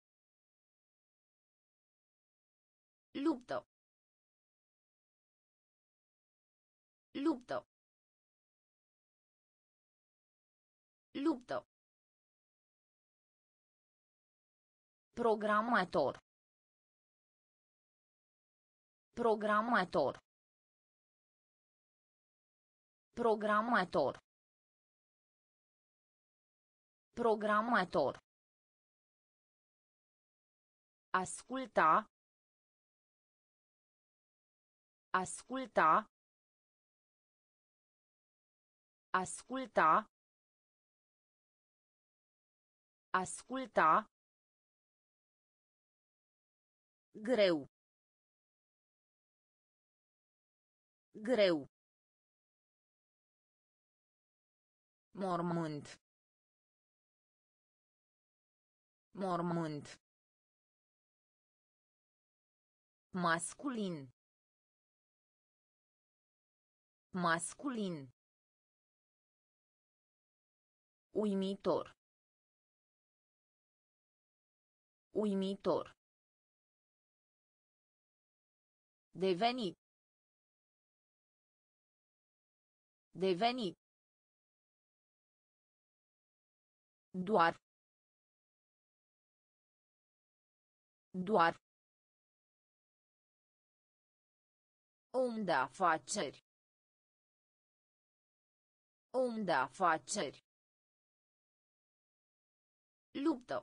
Luptă. Luptă. Luptă. Programator. Programator. Programator. Programator. Asculta. Asculta. Asculta. Asculta. Greu. Greu. Mormânt. Mormânt. Masculin. Masculin. Uimitor. Uimitor. Deveni. Deveni. Doar. Doar. Om de afaceri. Om de afaceri. Luptă.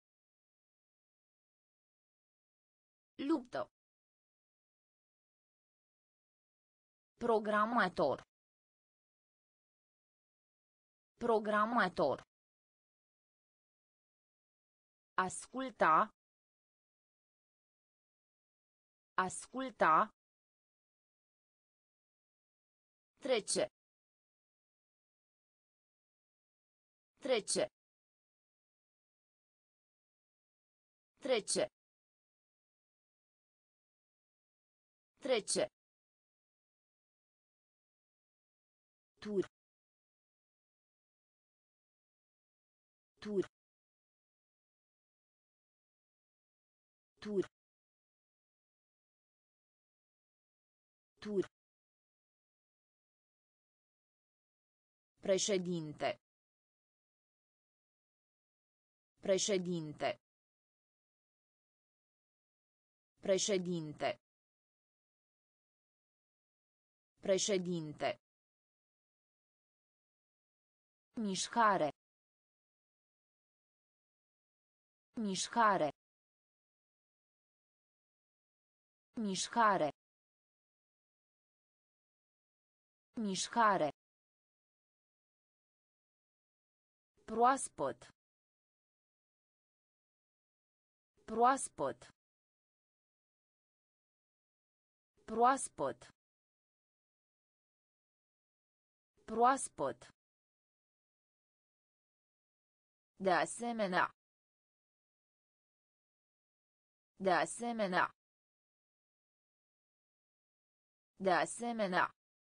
Luptă. Programator. Programator. Asculta. Asculta. Trece. Trece. Trece. Trece. Tur. Tur. Tur. Tur. Președinte. Președinte. Președinte. Președinte. Mișcare. Mișcare. Mișcare. Mișcare. Proaspăt. Proaspăt. Proaspăt. Proaspăt. De asemenea. De asemenea. De asemenea.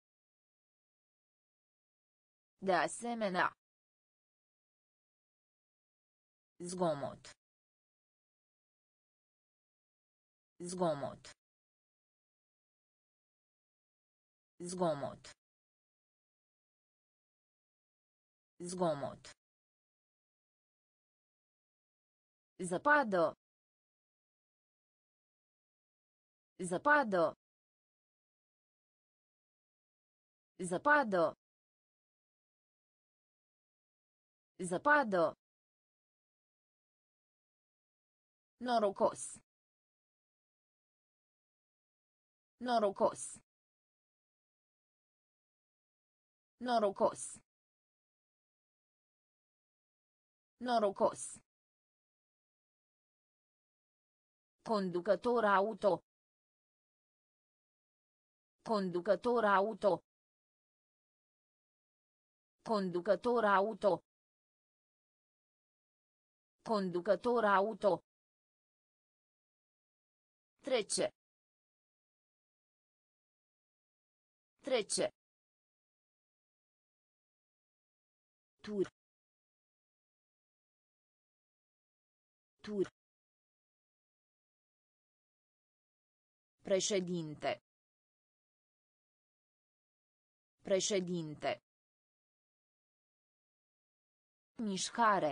De asemenea. Zgomot. Zgomot. Zgomot. Zgomot. Zăpadă. Zăpadă. Zăpadă. Zăpadă. Norocos. Norocos. Norocos. Norocos. Conducător auto. Conducător auto. Conducător auto. Conducător auto. Trece. Trece. Tur. Tur. Președinte. Președinte. Mișcare.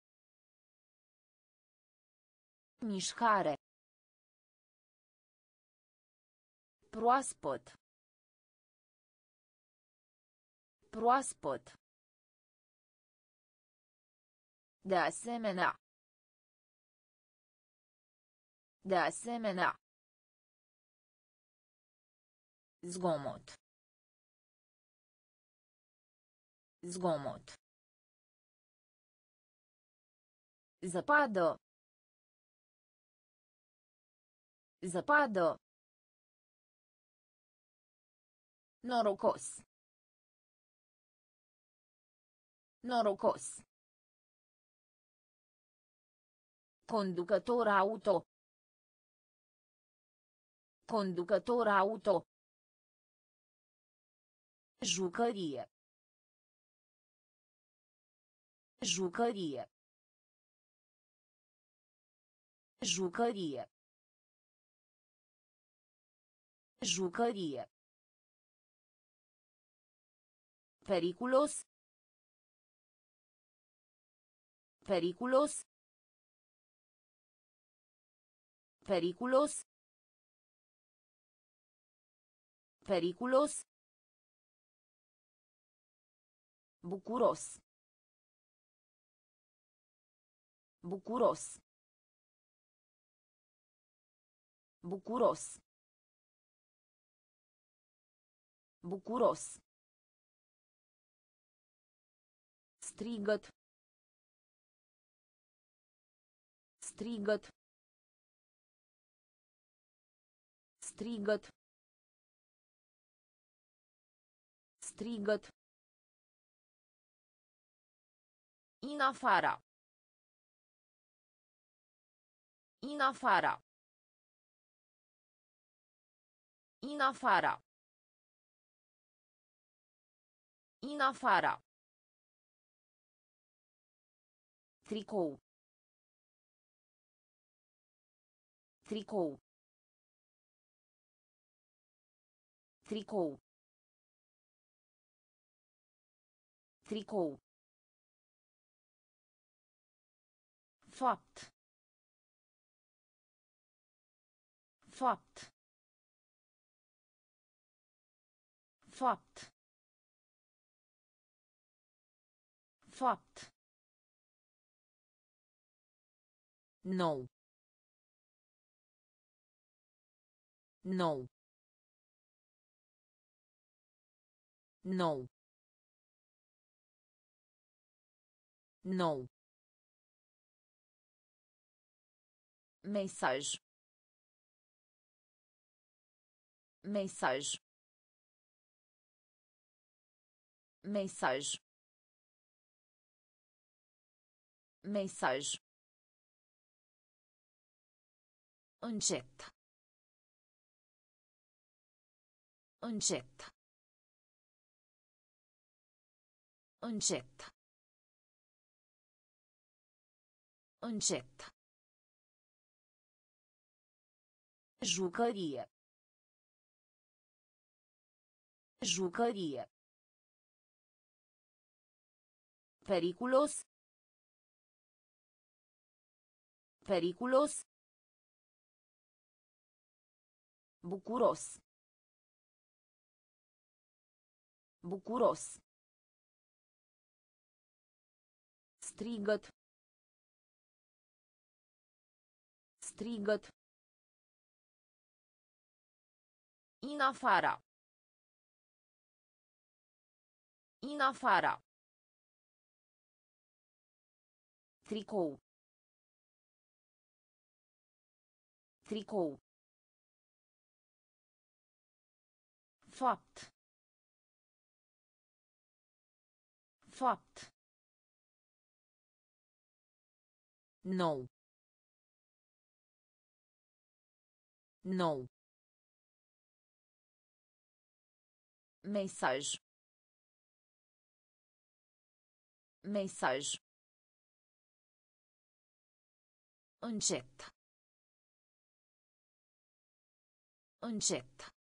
Mișcare. Proaspăt. Proaspăt. De asemenea. De asemenea. Zgomot. Zgomot. Zăpadă. Zăpadă. Norocos. Norocos. Conducător auto. Conducător auto. Jucărie. Jucărie. Jucărie. Jucărie. Periculos. Periculos. Periculos. Periculos. Bucuros. Bucuros. Bucuros. Bucuros. Strigăt. Strigăt. Strigăt. Strigăt. In afara. In afara. In afara. In afara. Tricou. Tricou. Tricou. Tricou. Fapt. Fapt. Fapt. Fapt. Nou. Nou. Nou. Nou. Mesaj. Mesaj. Mesaj. Mesaj. Încet. Încet. Încet. Încet. Jucărie. Jucărie. Periculos. Periculos. Bucuros. Bucuros. Strigăt. Strigăt. În afara. În afara. Tricou. Tricou. Fapt. Fapt. Nou. Nou. Mesaj. Mesaj. Încet. Încet.